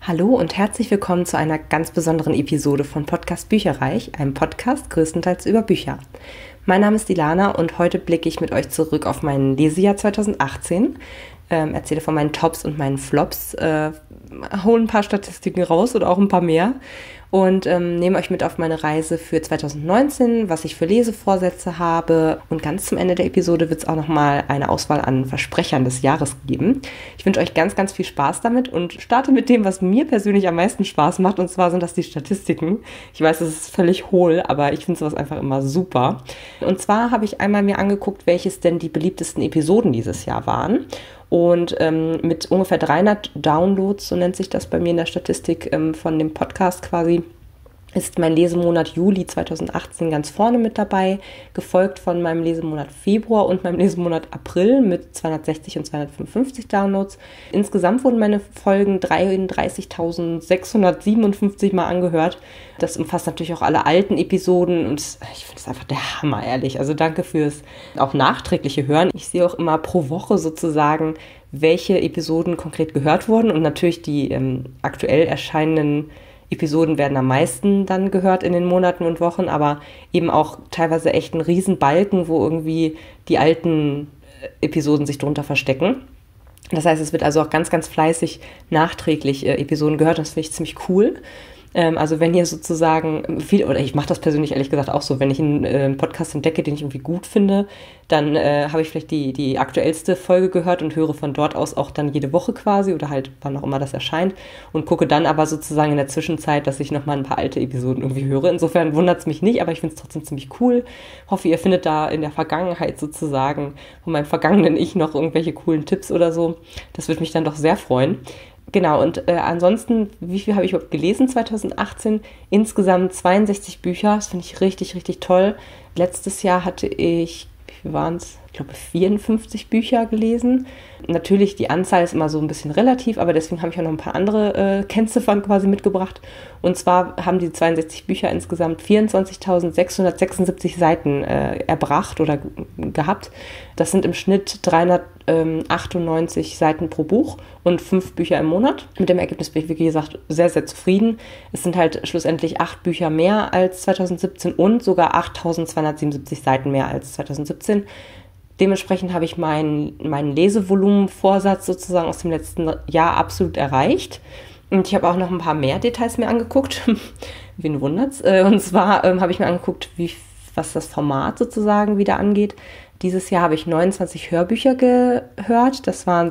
Hallo und herzlich willkommen zu einer ganz besonderen Episode von Podcast Bücherreich, einem Podcast größtenteils über Bücher. Mein Name ist Ilana und heute blicke ich mit euch zurück auf mein Lesejahr 2018, erzähle von meinen Tops und meinen Flops, hole ein paar Statistiken raus oder auch ein paar mehr und nehme euch mit auf meine Reise für 2019, was ich für Lesevorsätze habe, und ganz zum Ende der Episode wird es auch nochmal eine Auswahl an Versprechern des Jahres geben. Ich wünsche euch ganz, ganz viel Spaß damit und starte mit dem, was mir persönlich am meisten Spaß macht, und zwar sind das die Statistiken. Ich weiß, es ist völlig hohl, aber ich finde sowas einfach immer super. Und zwar habe ich einmal mir angeguckt, welches denn die beliebtesten Episoden dieses Jahr waren. Und mit ungefähr 300 Downloads, so nennt sich das bei mir in der Statistik von dem Podcast quasi, ist mein Lesemonat Juli 2018 ganz vorne mit dabei, gefolgt von meinem Lesemonat Februar und meinem Lesemonat April mit 260 und 255 Downloads. Insgesamt wurden meine Folgen 33.657 Mal angehört. Das umfasst natürlich auch alle alten Episoden und ich finde es einfach der Hammer, ehrlich. Also danke fürs auch nachträgliche Hören. Ich sehe auch immer pro Woche sozusagen, welche Episoden konkret gehört wurden, und natürlich die aktuell erscheinenden Episoden werden am meisten dann gehört in den Monaten und Wochen, aber eben auch teilweise echt ein Riesenbalken, wo irgendwie die alten Episoden sich drunter verstecken. Das heißt, es wird also auch ganz, ganz fleißig nachträglich Episoden gehört. Das finde ich ziemlich cool. Also wenn ihr sozusagen viel, oder ich mache das persönlich ehrlich gesagt auch so, wenn ich einen Podcast entdecke, den ich irgendwie gut finde, dann habe ich vielleicht die aktuellste Folge gehört und höre von dort aus auch dann jede Woche quasi oder halt wann auch immer das erscheint und gucke dann aber sozusagen in der Zwischenzeit, dass ich nochmal ein paar alte Episoden irgendwie höre. Insofern wundert es mich nicht, aber ich finde es trotzdem ziemlich cool. Hoffe, ihr findet da in der Vergangenheit sozusagen von meinem vergangenen Ich noch irgendwelche coolen Tipps oder so. Das würde mich dann doch sehr freuen. Genau, und ansonsten, wie viel habe ich überhaupt gelesen 2018? Insgesamt 62 Bücher, das finde ich richtig, richtig toll. Letztes Jahr hatte ich, wie viel waren es? Ich glaube 54 Bücher gelesen. Natürlich, die Anzahl ist immer so ein bisschen relativ, aber deswegen habe ich auch noch ein paar andere Kennziffern quasi mitgebracht. Und zwar haben die 62 Bücher insgesamt 24.676 Seiten erbracht oder gehabt. Das sind im Schnitt 398 Seiten pro Buch und 5 Bücher im Monat. Mit dem Ergebnis bin ich, wie gesagt, sehr, sehr zufrieden. Es sind halt schlussendlich 8 Bücher mehr als 2017 und sogar 8.277 Seiten mehr als 2017. Dementsprechend habe ich meinen Lesevolumenvorsatz sozusagen aus dem letzten Jahr absolut erreicht. Und ich habe auch noch ein paar mehr Details mir angeguckt. Wen wundert's? Und zwar habe ich mir angeguckt, was das Format sozusagen wieder angeht. Dieses Jahr habe ich 29 Hörbücher gehört. Das waren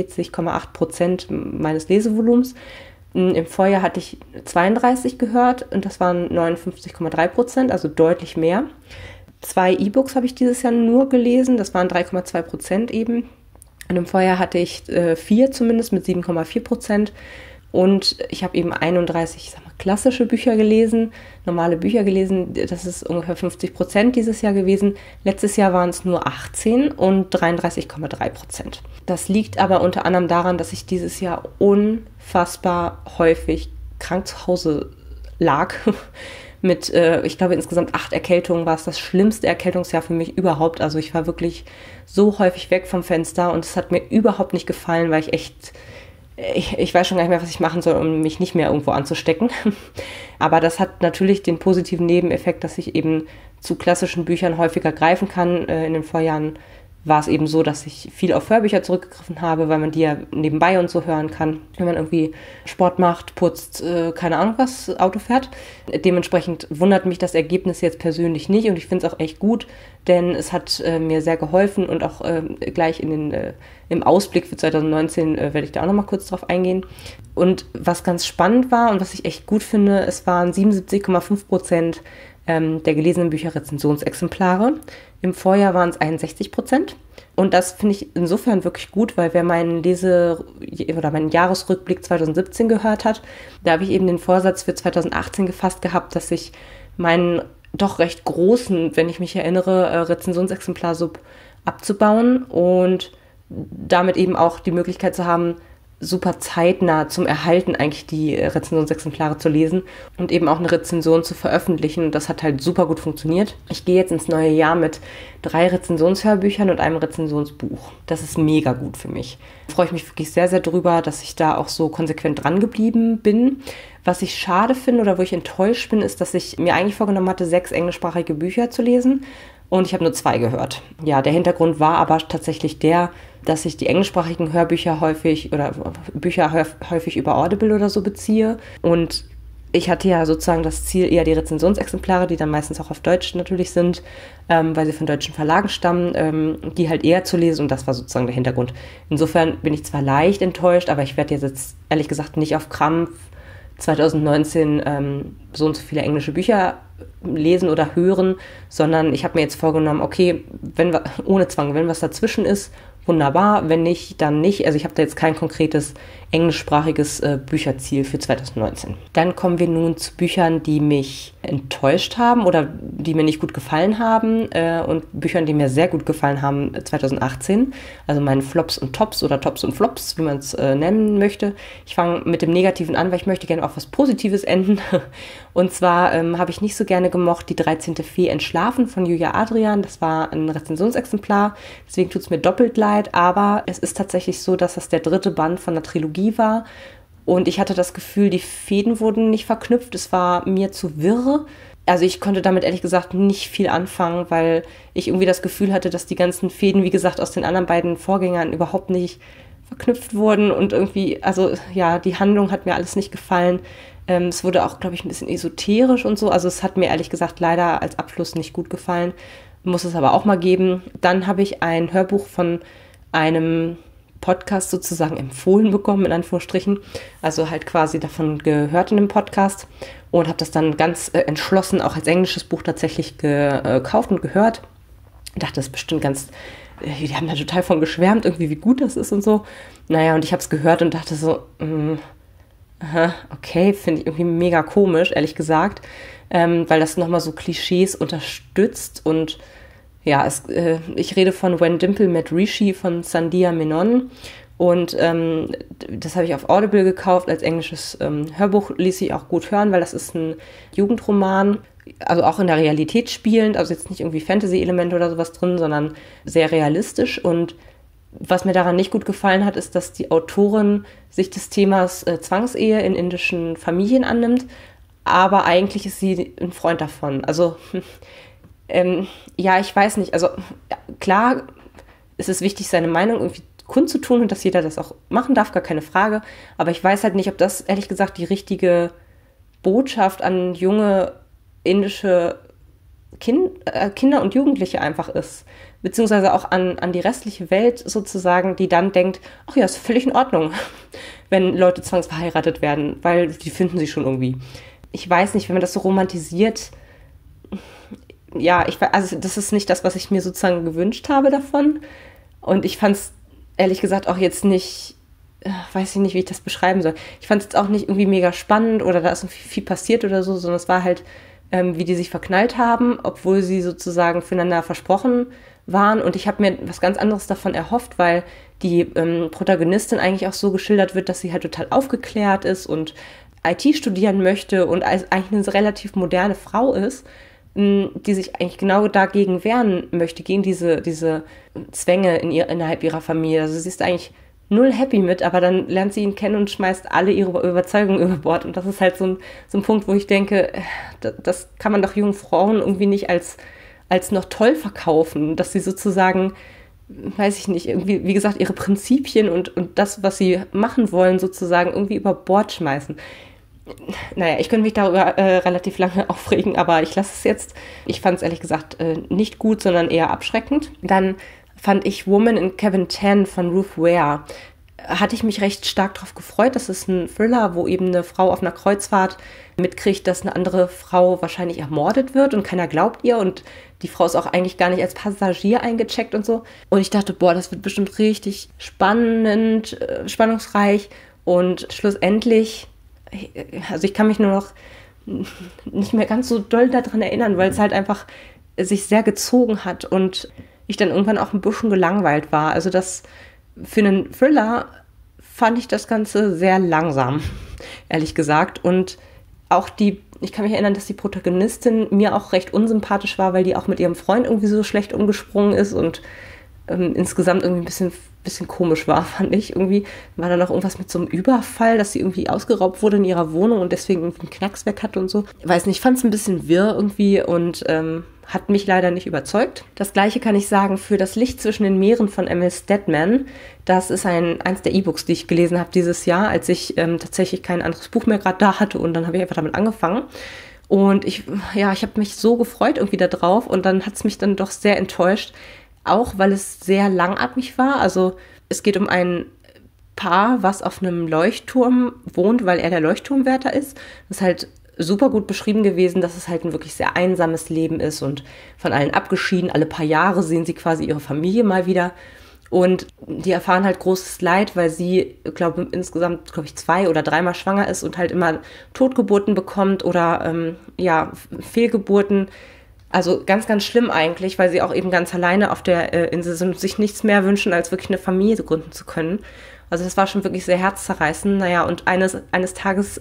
46,8% meines Lesevolumens. Im Vorjahr hatte ich 32 gehört und das waren 59,3%, also deutlich mehr. 2 E-Books habe ich dieses Jahr nur gelesen, das waren 3,2% eben. Und im Vorjahr hatte ich 4 zumindest mit 7,4%. Und ich habe eben 31, klassische Bücher gelesen, normale Bücher gelesen. Das ist ungefähr 50% dieses Jahr gewesen. Letztes Jahr waren es nur 18 und 33,3%. Das liegt aber unter anderem daran, dass ich dieses Jahr unfassbar häufig krank zu Hause lag. Mit, ich glaube, insgesamt 8 Erkältungen war es das schlimmste Erkältungsjahr für mich überhaupt. Also ich war wirklich so häufig weg vom Fenster und es hat mir überhaupt nicht gefallen, weil ich weiß schon gar nicht mehr, was ich machen soll, um mich nicht mehr irgendwo anzustecken. Aber das hat natürlich den positiven Nebeneffekt, dass ich eben zu klassischen Büchern häufiger greifen kann. In den Vorjahren war es eben so, dass ich viel auf Hörbücher zurückgegriffen habe, weil man die ja nebenbei und so hören kann, wenn man irgendwie Sport macht, putzt, keine Ahnung was, Auto fährt. Dementsprechend wundert mich das Ergebnis jetzt persönlich nicht und ich finde es auch echt gut, denn es hat mir sehr geholfen und auch gleich im Ausblick für 2019 werde ich da auch nochmal kurz drauf eingehen. Und was ganz spannend war und was ich echt gut finde, es waren 77,5% der gelesenen Bücher Rezensionsexemplare. Im Vorjahr waren es 61%. Und das finde ich insofern wirklich gut, weil wer meinen Jahresrückblick 2017 gehört hat, da habe ich eben den Vorsatz für 2018 gefasst gehabt, dass ich meinen doch recht großen, wenn ich mich erinnere, Rezensionsexemplar-Sub abzubauen und damit eben auch die Möglichkeit zu haben, super zeitnah zum Erhalten eigentlich die Rezensionsexemplare zu lesen und eben auch eine Rezension zu veröffentlichen. Und das hat halt super gut funktioniert. Ich gehe jetzt ins neue Jahr mit 3 Rezensionshörbüchern und einem Rezensionsbuch. Das ist mega gut für mich. Da freue ich mich wirklich sehr, sehr drüber, dass ich da auch so konsequent dran geblieben bin. Was ich schade finde oder wo ich enttäuscht bin, ist, dass ich mir eigentlich vorgenommen hatte, 6 englischsprachige Bücher zu lesen. Und ich habe nur 2 gehört. Ja, der Hintergrund war aber tatsächlich der, dass ich die englischsprachigen Hörbücher häufig oder Bücher häufig über Audible oder so beziehe. Und ich hatte ja sozusagen das Ziel, eher die Rezensionsexemplare, die dann meistens auch auf Deutsch natürlich sind, weil sie von deutschen Verlagen stammen, die halt eher zu lesen. Und das war sozusagen der Hintergrund. Insofern bin ich zwar leicht enttäuscht, aber ich werde jetzt ehrlich gesagt nicht auf Krampf 2019 so und so viele englische Bücher lesen oder hören, sondern ich habe mir jetzt vorgenommen, okay, ohne Zwang, wenn was dazwischen ist, wunderbar, wenn nicht, dann nicht. Also ich habe da jetzt kein konkretes englischsprachiges Bücherziel für 2019. Dann kommen wir nun zu Büchern, die mich enttäuscht haben oder die mir nicht gut gefallen haben und Büchern, die mir sehr gut gefallen haben 2018. Also meinen Flops und Tops oder Tops und Flops, wie man es nennen möchte. Ich fange mit dem Negativen an, weil ich möchte gerne auf was Positives enden. Und zwar habe ich nicht so gerne gemocht Die 13. Fee entschlafen von Julia Adrian. Das war ein Rezensionsexemplar, deswegen tut es mir doppelt leid. Aber es ist tatsächlich so, dass das der 3. Band von der Trilogie war. Und ich hatte das Gefühl, die Fäden wurden nicht verknüpft. Es war mir zu wirr. Also ich konnte damit ehrlich gesagt nicht viel anfangen, weil ich irgendwie das Gefühl hatte, dass die ganzen Fäden, wie gesagt, aus den anderen beiden Vorgängern überhaupt nicht verknüpft wurden. Und irgendwie, also ja, die Handlung hat mir alles nicht gefallen. Es wurde auch, glaube ich, ein bisschen esoterisch und so. Also es hat mir ehrlich gesagt leider als Abschluss nicht gut gefallen. Muss es aber auch mal geben. Dann habe ich ein Hörbuch von einem Podcast sozusagen empfohlen bekommen, in Anführungsstrichen. Also halt quasi davon gehört in dem Podcast und habe das dann ganz entschlossen auch als englisches Buch tatsächlich gekauft und gehört. Ich dachte, das ist bestimmt ganz, die haben da total von geschwärmt, irgendwie wie gut das ist und so. Naja, und ich habe es gehört und dachte so, okay, finde ich irgendwie mega komisch, ehrlich gesagt, weil das nochmal so Klischees unterstützt und ja, ich rede von When Dimple Met Rishi von Sandhya Menon und das habe ich auf Audible gekauft als englisches Hörbuch, ließ sich auch gut hören, weil das ist ein Jugendroman, also auch in der Realität spielend, also jetzt nicht irgendwie Fantasy-Elemente oder sowas drin, sondern sehr realistisch. Und was mir daran nicht gut gefallen hat, ist, dass die Autorin sich des Themas Zwangsehe in indischen Familien annimmt, aber eigentlich ist sie ein Freund davon. Also ja, ich weiß nicht. Also ja, klar ist es wichtig, seine Meinung irgendwie kundzutun und dass jeder das auch machen darf, gar keine Frage. Aber ich weiß halt nicht, ob das ehrlich gesagt die richtige Botschaft an junge indische Kinder und Jugendliche einfach ist. Beziehungsweise auch an die restliche Welt sozusagen, die dann denkt, ach ja, ist völlig in Ordnung, wenn Leute zwangsverheiratet werden, weil die finden sie schon irgendwie. Ich weiß nicht, wenn man das so romantisiert, ja, also das ist nicht das, was ich mir sozusagen gewünscht habe davon. Und ich fand es ehrlich gesagt auch jetzt nicht, weiß ich nicht, wie ich das beschreiben soll. Ich fand es jetzt auch nicht irgendwie mega spannend oder da ist viel passiert oder so, sondern es war halt, wie die sich verknallt haben, obwohl sie sozusagen füreinander versprochen waren. Und ich habe mir was ganz anderes davon erhofft, weil die Protagonistin eigentlich auch so geschildert wird, dass sie halt total aufgeklärt ist und IT studieren möchte und eigentlich eine relativ moderne Frau ist, die sich eigentlich genau dagegen wehren möchte, gegen diese Zwänge innerhalb ihrer Familie. Also sie ist eigentlich null happy mit, aber dann lernt sie ihn kennen und schmeißt alle ihre Überzeugungen über Bord. Und das ist halt so ein Punkt, wo ich denke, das kann man doch jungen Frauen irgendwie nicht als noch toll verkaufen, dass sie sozusagen, weiß ich nicht, irgendwie, wie gesagt, ihre Prinzipien und das, was sie machen wollen, sozusagen irgendwie über Bord schmeißen. Naja, ich könnte mich darüber relativ lange aufregen, aber ich lasse es jetzt. Ich fand es ehrlich gesagt nicht gut, sondern eher abschreckend. Dann fand ich Woman in Cabin 10 von Ruth Ware. Hatte ich mich recht stark darauf gefreut. Das ist ein Thriller, wo eben eine Frau auf einer Kreuzfahrt mitkriegt, dass eine andere Frau wahrscheinlich ermordet wird und keiner glaubt ihr. Und die Frau ist auch eigentlich gar nicht als Passagier eingecheckt und so. Und ich dachte, boah, das wird bestimmt richtig spannend, spannungsreich. Und schlussendlich, also ich kann mich nur noch nicht mehr ganz so doll daran erinnern, weil es halt einfach sich sehr gezogen hat und ich dann irgendwann auch ein bisschen gelangweilt war. Also das für einen Thriller fand ich das Ganze sehr langsam, ehrlich gesagt. Und auch ich kann mich erinnern, dass die Protagonistin mir auch recht unsympathisch war, weil die auch mit ihrem Freund irgendwie so schlecht umgesprungen ist und insgesamt irgendwie ein bisschen komisch war, fand ich. Irgendwie war da noch irgendwas mit so einem Überfall, dass sie irgendwie ausgeraubt wurde in ihrer Wohnung und deswegen irgendwie einen Knacks weg hatte und so. Ich weiß nicht, ich fand es ein bisschen wirr irgendwie und hat mich leider nicht überzeugt. Das Gleiche kann ich sagen für Das Licht zwischen den Meeren von Emil Stedman. Das ist eins der E-Books, die ich gelesen habe dieses Jahr, als ich tatsächlich kein anderes Buch mehr gerade da hatte und dann habe ich einfach damit angefangen. Und ich habe mich so gefreut irgendwie da drauf und dann hat es mich dann doch sehr enttäuscht, auch weil es sehr langatmig war. Also es geht um ein Paar, was auf einem Leuchtturm wohnt, weil er der Leuchtturmwärter ist. Das ist halt super gut beschrieben gewesen, dass es halt ein wirklich sehr einsames Leben ist und von allen abgeschieden. Alle paar Jahre sehen sie quasi ihre Familie mal wieder. Und die erfahren halt großes Leid, weil sie, insgesamt 2 oder 3-mal schwanger ist und halt immer Totgeburten bekommt oder Fehlgeburten. Also ganz, ganz schlimm eigentlich, weil sie auch eben ganz alleine auf der Insel sind und sich nichts mehr wünschen, als wirklich eine Familie gründen zu können. Also das war schon wirklich sehr herzzerreißend. Naja, und eines Tages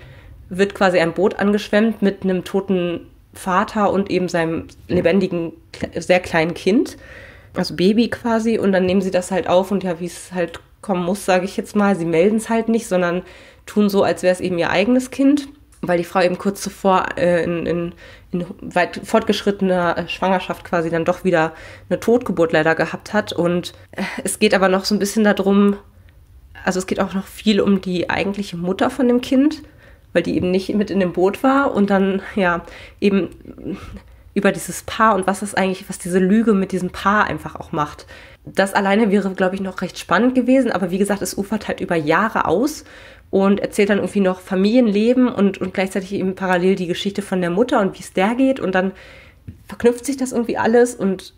wird quasi ein Boot angeschwemmt mit einem toten Vater und eben seinem lebendigen, sehr kleinen Kind, also Baby quasi. Und dann nehmen sie das halt auf und ja, wie es halt kommen muss, sage ich jetzt mal, sie melden es halt nicht, sondern tun so, als wäre es eben ihr eigenes Kind, weil die Frau eben kurz zuvor in weit fortgeschrittener Schwangerschaft quasi dann doch wieder eine Totgeburt leider gehabt hat. Und es geht aber noch so ein bisschen darum, also es geht auch noch viel um die eigentliche Mutter von dem Kind, weil die eben nicht mit in dem Boot war und dann, ja, eben über dieses Paar und was diese Lüge mit diesem Paar einfach auch macht. Das alleine wäre, glaube ich, noch recht spannend gewesen, aber wie gesagt, es ufert halt über Jahre aus und erzählt dann irgendwie noch Familienleben und gleichzeitig eben parallel die Geschichte von der Mutter und wie es der geht und dann verknüpft sich das irgendwie alles und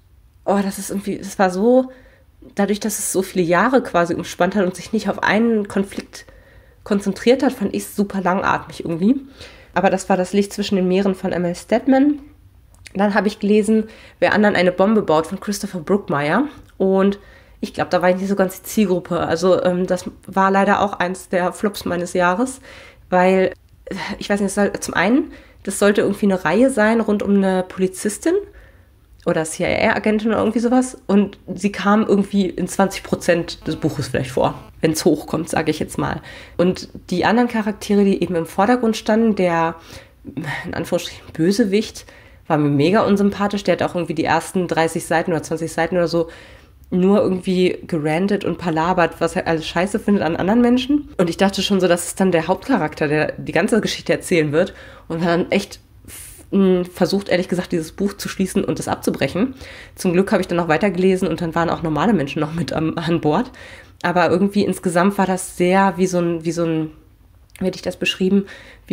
das war so, dadurch, dass es so viele Jahre quasi umspannt hat und sich nicht auf einen Konflikt konzentriert hat, fand ich es super langatmig irgendwie. Aber das war Das Licht zwischen den Meeren von Emil Stedman. Dann habe ich gelesen, Wer anderen eine Bombe baut von Christopher Brookmyre. Und ich glaube, da war ich nicht so ganz die Zielgruppe. Also das war leider auch eins der Flops meines Jahres, weil, ich weiß nicht, zum einen, das sollte irgendwie eine Reihe sein rund um eine Polizistin oder CIA-Agentin oder irgendwie sowas. Und sie kam irgendwie in 20% des Buches vielleicht vor, wenn es hochkommt, sage ich jetzt mal. Und die anderen Charaktere, die eben im Vordergrund standen, der, in Anführungsstrichen, Bösewicht, war mir mega unsympathisch. Der hat auch irgendwie die ersten 30 Seiten oder 20 Seiten oder so nur irgendwie gerantet und palabert, was er alles scheiße findet an anderen Menschen. Und ich dachte schon so, das ist dann der Hauptcharakter, der die ganze Geschichte erzählen wird. Und hat dann echt versucht, ehrlich gesagt, dieses Buch zu schließen und das abzubrechen. Zum Glück habe ich dann noch weitergelesen und dann waren auch normale Menschen noch mit an Bord. Aber irgendwie insgesamt war das sehr wie so ein, wie hätte ich das beschrieben, wie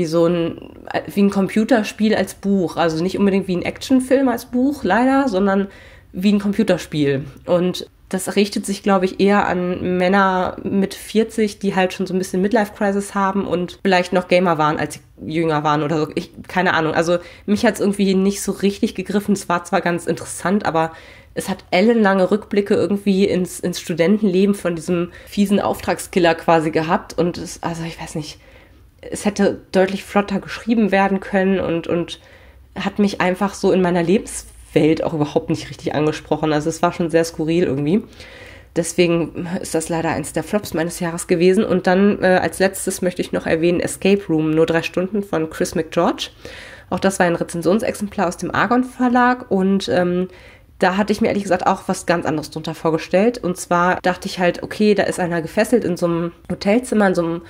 ein Computerspiel als Buch. Also nicht unbedingt wie ein Actionfilm als Buch, leider, sondern wie ein Computerspiel. Und das richtet sich, glaube ich, eher an Männer mit 40, die halt schon so ein bisschen Midlife-Crisis haben und vielleicht noch Gamer waren, als sie jünger waren oder so. Keine Ahnung. Also mich hat es irgendwie nicht so richtig gegriffen. Es war zwar ganz interessant, aber es hat ellenlange Rückblicke irgendwie ins Studentenleben von diesem fiesen Auftragskiller quasi gehabt. Und also ich weiß nicht, es hätte deutlich flotter geschrieben werden können und hat mich einfach so in meiner Lebenswelt auch überhaupt nicht richtig angesprochen. Also es war schon sehr skurril irgendwie. Deswegen ist das leider eins der Flops meines Jahres gewesen. Und dann als letztes möchte ich noch erwähnen Escape Room, nur 3 Stunden von Chris McGeorge. Auch das war ein Rezensionsexemplar aus dem Argon Verlag und da hatte ich mir ehrlich gesagt auch was ganz anderes drunter vorgestellt. Und zwar dachte ich halt, okay, da ist einer gefesselt in so einem Hotelzimmer,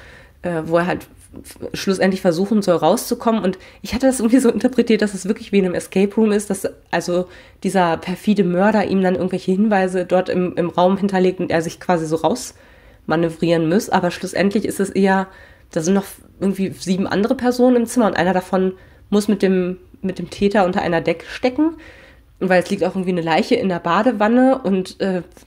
wo er halt schlussendlich versuchen soll, rauszukommen. Und ich hatte das irgendwie so interpretiert, dass es wirklich wie in einem Escape Room ist, dass also dieser perfide Mörder ihm dann irgendwelche Hinweise dort im Raum hinterlegt und er sich quasi so rausmanövrieren muss. Aber schlussendlich ist es eher, da sind noch irgendwie 7 andere Personen im Zimmer und einer davon muss mit dem Täter unter einer Decke stecken, weil es liegt auch irgendwie eine Leiche in der Badewanne und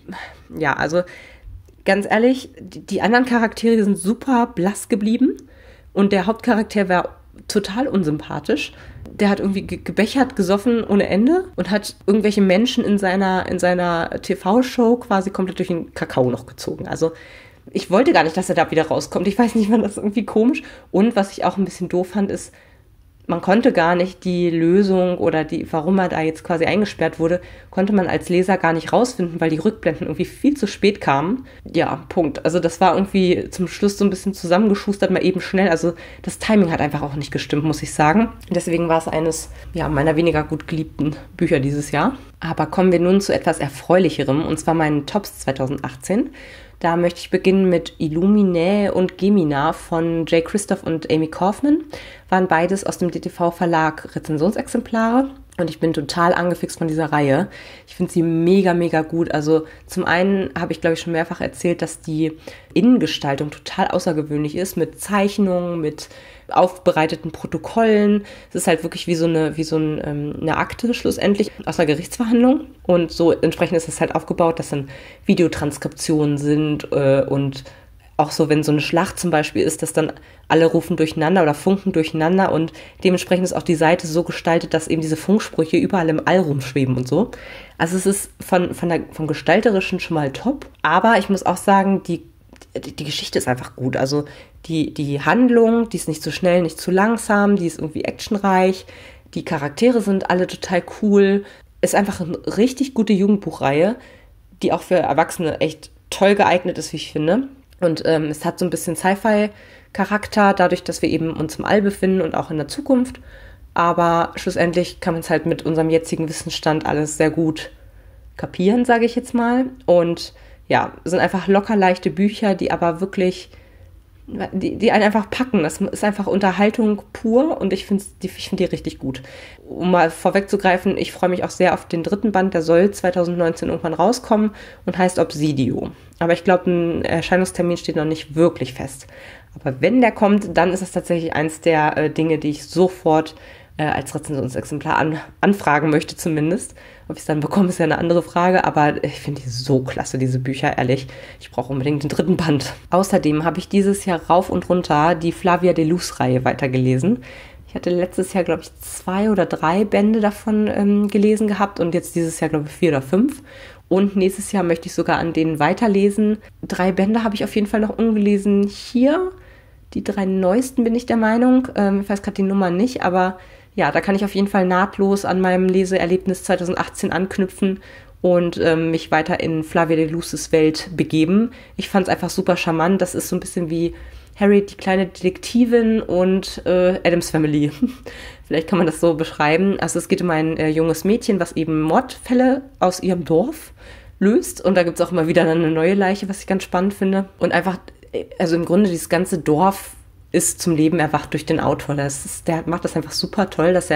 also ganz ehrlich, die anderen Charaktere sind super blass geblieben. Und der Hauptcharakter war total unsympathisch. Der hat irgendwie gebechert, gesoffen ohne Ende und hat irgendwelche Menschen in seiner TV-Show quasi komplett durch den Kakao noch gezogen. Also ich wollte gar nicht, dass er da wieder rauskommt. Ich weiß nicht, wann das irgendwie komisch. Und was ich auch ein bisschen doof fand, ist, man konnte gar nicht die Lösung oder warum er da jetzt quasi eingesperrt wurde, konnte man als Leser gar nicht rausfinden, weil die Rückblenden irgendwie viel zu spät kamen. Ja, Punkt. Also das war irgendwie zum Schluss so ein bisschen zusammengeschustert, mal eben schnell. Also das Timing hat einfach auch nicht gestimmt, muss ich sagen. Deswegen war es eines meiner weniger gut geliebten Bücher dieses Jahr. Aber kommen wir nun zu etwas Erfreulicherem, und zwar meinen Tops 2018. Da möchte ich beginnen mit Illuminae und Gemina von Jay Kristoff und Amy Kaufman. Waren beides aus dem DTV-Verlag Rezensionsexemplare. Und ich bin total angefixt von dieser Reihe. Ich finde sie mega, mega gut. Also zum einen habe ich, glaube ich, schon mehrfach erzählt, dass die Innengestaltung total außergewöhnlich ist. Mit Zeichnungen, mit aufbereiteten Protokollen. Es ist halt wirklich wie so eine Akte schlussendlich aus einer Gerichtsverhandlung. Und so entsprechend ist es halt aufgebaut, dass dann Videotranskriptionen sind und auch so, wenn so eine Schlacht zum Beispiel ist, dass dann alle rufen durcheinander oder funken durcheinander und dementsprechend ist auch die Seite so gestaltet, dass eben diese Funksprüche überall im All rumschweben und so. Also es ist vom Gestalterischen schon mal top, aber ich muss auch sagen, die Geschichte ist einfach gut. Also die Handlung, die ist nicht zu schnell, nicht zu langsam, die ist irgendwie actionreich, die Charaktere sind alle total cool. Ist einfach eine richtig gute Jugendbuchreihe, die auch für Erwachsene echt toll geeignet ist, wie ich finde. Und es hat so ein bisschen Sci-Fi-Charakter, dadurch, dass wir eben uns im All befinden und auch in der Zukunft. Aber schlussendlich kann man es halt mit unserem jetzigen Wissensstand alles sehr gut kapieren, sage ich jetzt mal. Und ja, sind einfach locker leichte Bücher, die aber wirklich, die einen einfach packen. Das ist einfach Unterhaltung pur und ich finde die richtig gut. Um mal vorwegzugreifen, ich freue mich auch sehr auf den 3. Band, der soll 2019 irgendwann rauskommen und heißt Obsidio. Aber ich glaube, ein Erscheinungstermin steht noch nicht wirklich fest. Aber wenn der kommt, dann ist es tatsächlich eins der Dinge, die ich sofort als Rezensionsexemplar anfragen möchte zumindest. Ob ich es dann bekomme, ist ja eine andere Frage, aber ich finde die so klasse, diese Bücher, ehrlich. Ich brauche unbedingt den 3. Band. Außerdem habe ich dieses Jahr rauf und runter die Flavia de Luz-Reihe weitergelesen. Ich hatte letztes Jahr, glaube ich, 2 oder 3 Bände davon gelesen gehabt und jetzt dieses Jahr, glaube ich, 4 oder 5. Und nächstes Jahr möchte ich sogar an denen weiterlesen. 3 Bände habe ich auf jeden Fall noch ungelesen hier. Die 3 neuesten bin ich der Meinung. Ich weiß gerade die Nummer nicht, aber ja, da kann ich auf jeden Fall nahtlos an meinem Leseerlebnis 2018 anknüpfen und mich weiter in Flavia de Luz's Welt begeben. Ich fand es einfach super charmant. Das ist so ein bisschen wie Harriet, die kleine Detektivin und Addams Family. Vielleicht kann man das so beschreiben. Also es geht um ein junges Mädchen, was eben Mordfälle aus ihrem Dorf löst. Und da gibt es auch immer wieder eine neue Leiche, was ich ganz spannend finde. Und einfach, also im Grunde dieses ganze Dorf ist zum Leben erwacht durch den Autor. Der macht das einfach super toll, dass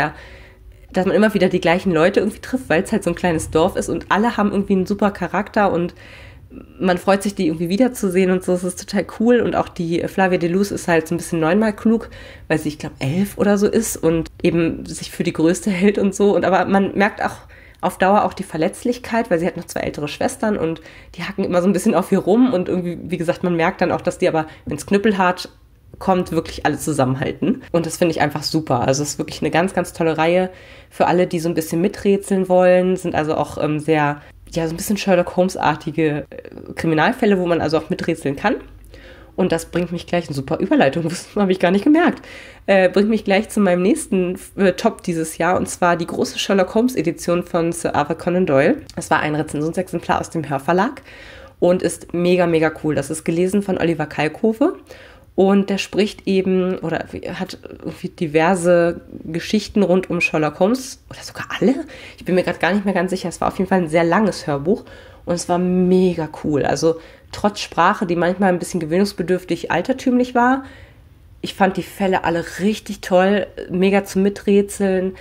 man immer wieder die gleichen Leute irgendwie trifft, weil es halt so ein kleines Dorf ist und alle haben irgendwie einen super Charakter und man freut sich, die irgendwie wiederzusehen und so. Das ist total cool. Und auch die Flavia de Luz ist halt so ein bisschen 9-mal klug, weil sie, ich glaube, 11 oder so ist und eben sich für die Größte hält und so. Aber man merkt auch auf Dauer auch die Verletzlichkeit, weil sie hat noch 2 ältere Schwestern und die hacken immer so ein bisschen auf ihr rum. Und irgendwie, wie gesagt, man merkt dann auch, dass die aber, wenn es knüppelhart kommt, wirklich alle zusammenhalten. Und das finde ich einfach super. Also es ist wirklich eine ganz, ganz tolle Reihe für alle, die so ein bisschen miträtseln wollen. Sind also auch so ein bisschen Sherlock Holmes-artige Kriminalfälle, wo man also auch miträtseln kann. Und das bringt mich gleich, eine super Überleitung, das habe ich gar nicht gemerkt, bringt mich gleich zu meinem nächsten Top dieses Jahr, und zwar die große Sherlock Holmes-Edition von Sir Arthur Conan Doyle. Das war ein Rezensionsexemplar aus dem Hörverlag und ist mega, mega cool. Das ist gelesen von Oliver Kalkofe. Und der spricht eben oder hat irgendwie diverse Geschichten rund um Sherlock Holmes oder sogar alle. Ich bin mir gerade gar nicht mehr ganz sicher. Es war auf jeden Fall ein sehr langes Hörbuch und es war mega cool. Also trotz Sprache, die manchmal ein bisschen gewöhnungsbedürftig altertümlich war. Ich fand die Fälle alle richtig toll, mega zum Miträtseln.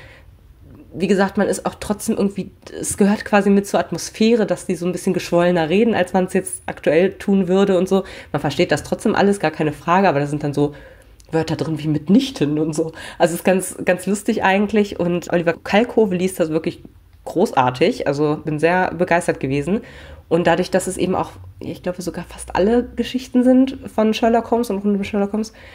Wie gesagt, man ist auch trotzdem irgendwie, es gehört quasi mit zur Atmosphäre, dass die so ein bisschen geschwollener reden, als man es jetzt aktuell tun würde und so. Man versteht das trotzdem alles, gar keine Frage, aber da sind dann so Wörter drin wie mitnichten und so. Also es ist ganz, ganz lustig eigentlich und Oliver Kalkofe liest das wirklich großartig, also bin sehr begeistert gewesen. Und dadurch, dass es eben auch, ich glaube sogar fast alle Geschichten sind von Sherlock Holmes und rund um Sherlock Holmes,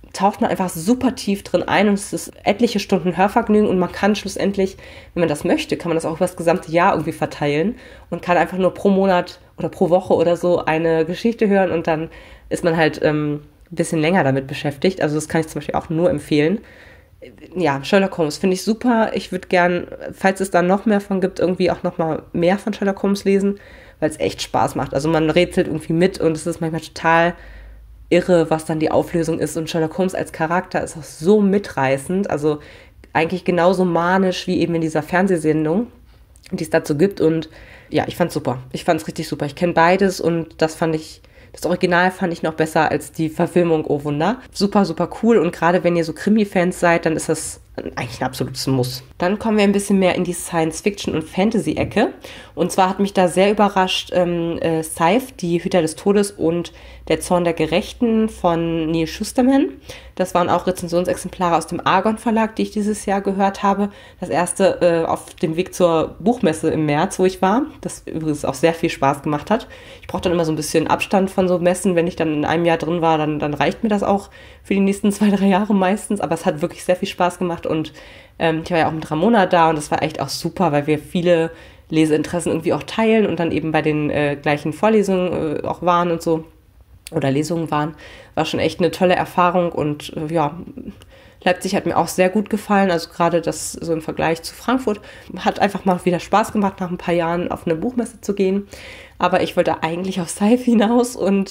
taucht man einfach super tief drin ein und es ist etliche Stunden Hörvergnügen und man kann schlussendlich, wenn man das möchte, kann man das auch über das gesamte Jahr irgendwie verteilen und kann einfach nur pro Monat oder pro Woche oder so eine Geschichte hören und dann ist man halt ein bisschen länger damit beschäftigt. Also das kann ich zum Beispiel auch nur empfehlen. Ja, Sherlock Holmes finde ich super. Ich würde gern, falls es da noch mehr von gibt, irgendwie auch noch mal mehr von Sherlock Holmes lesen, weil es echt Spaß macht. Also man rätselt irgendwie mit und es ist manchmal total irre, was dann die Auflösung ist. Und Sherlock Holmes als Charakter ist auch so mitreißend, also eigentlich genauso manisch wie eben in dieser Fernsehsendung, die es dazu gibt. Und ja, ich fand's super. Ich fand's richtig super. Ich kenne beides und das Original fand ich noch besser als die Verfilmung, oh Wunder. Super, super cool und gerade wenn ihr so Krimi-Fans seid, dann ist das eigentlich ein absolutes Muss. Dann kommen wir ein bisschen mehr in die Science-Fiction- und Fantasy-Ecke. Und zwar hat mich da sehr überrascht Scythe, die Hüter des Todes und der Zorn der Gerechten von Neil Shusterman. Das waren auch Rezensionsexemplare aus dem Argon Verlag, die ich dieses Jahr gehört habe. Das erste auf dem Weg zur Buchmesse im März, wo ich war, das übrigens auch sehr viel Spaß gemacht hat. Ich brauche dann immer so ein bisschen Abstand von so Messen. Wenn ich dann in einem Jahr drin war, dann reicht mir das auch für die nächsten 2-3 Jahre meistens. Aber es hat wirklich sehr viel Spaß gemacht und ich war ja auch mit Ramona da und das war echt auch super, weil wir viele Leseinteressen irgendwie auch teilen und dann eben bei den gleichen Vorlesungen auch waren und so oder Lesungen waren. War schon echt eine tolle Erfahrung und ja, Leipzig hat mir auch sehr gut gefallen, also gerade das so im Vergleich zu Frankfurt hat einfach mal wieder Spaß gemacht, nach ein paar Jahren auf eine Buchmesse zu gehen, aber ich wollte eigentlich auf Scythe hinaus und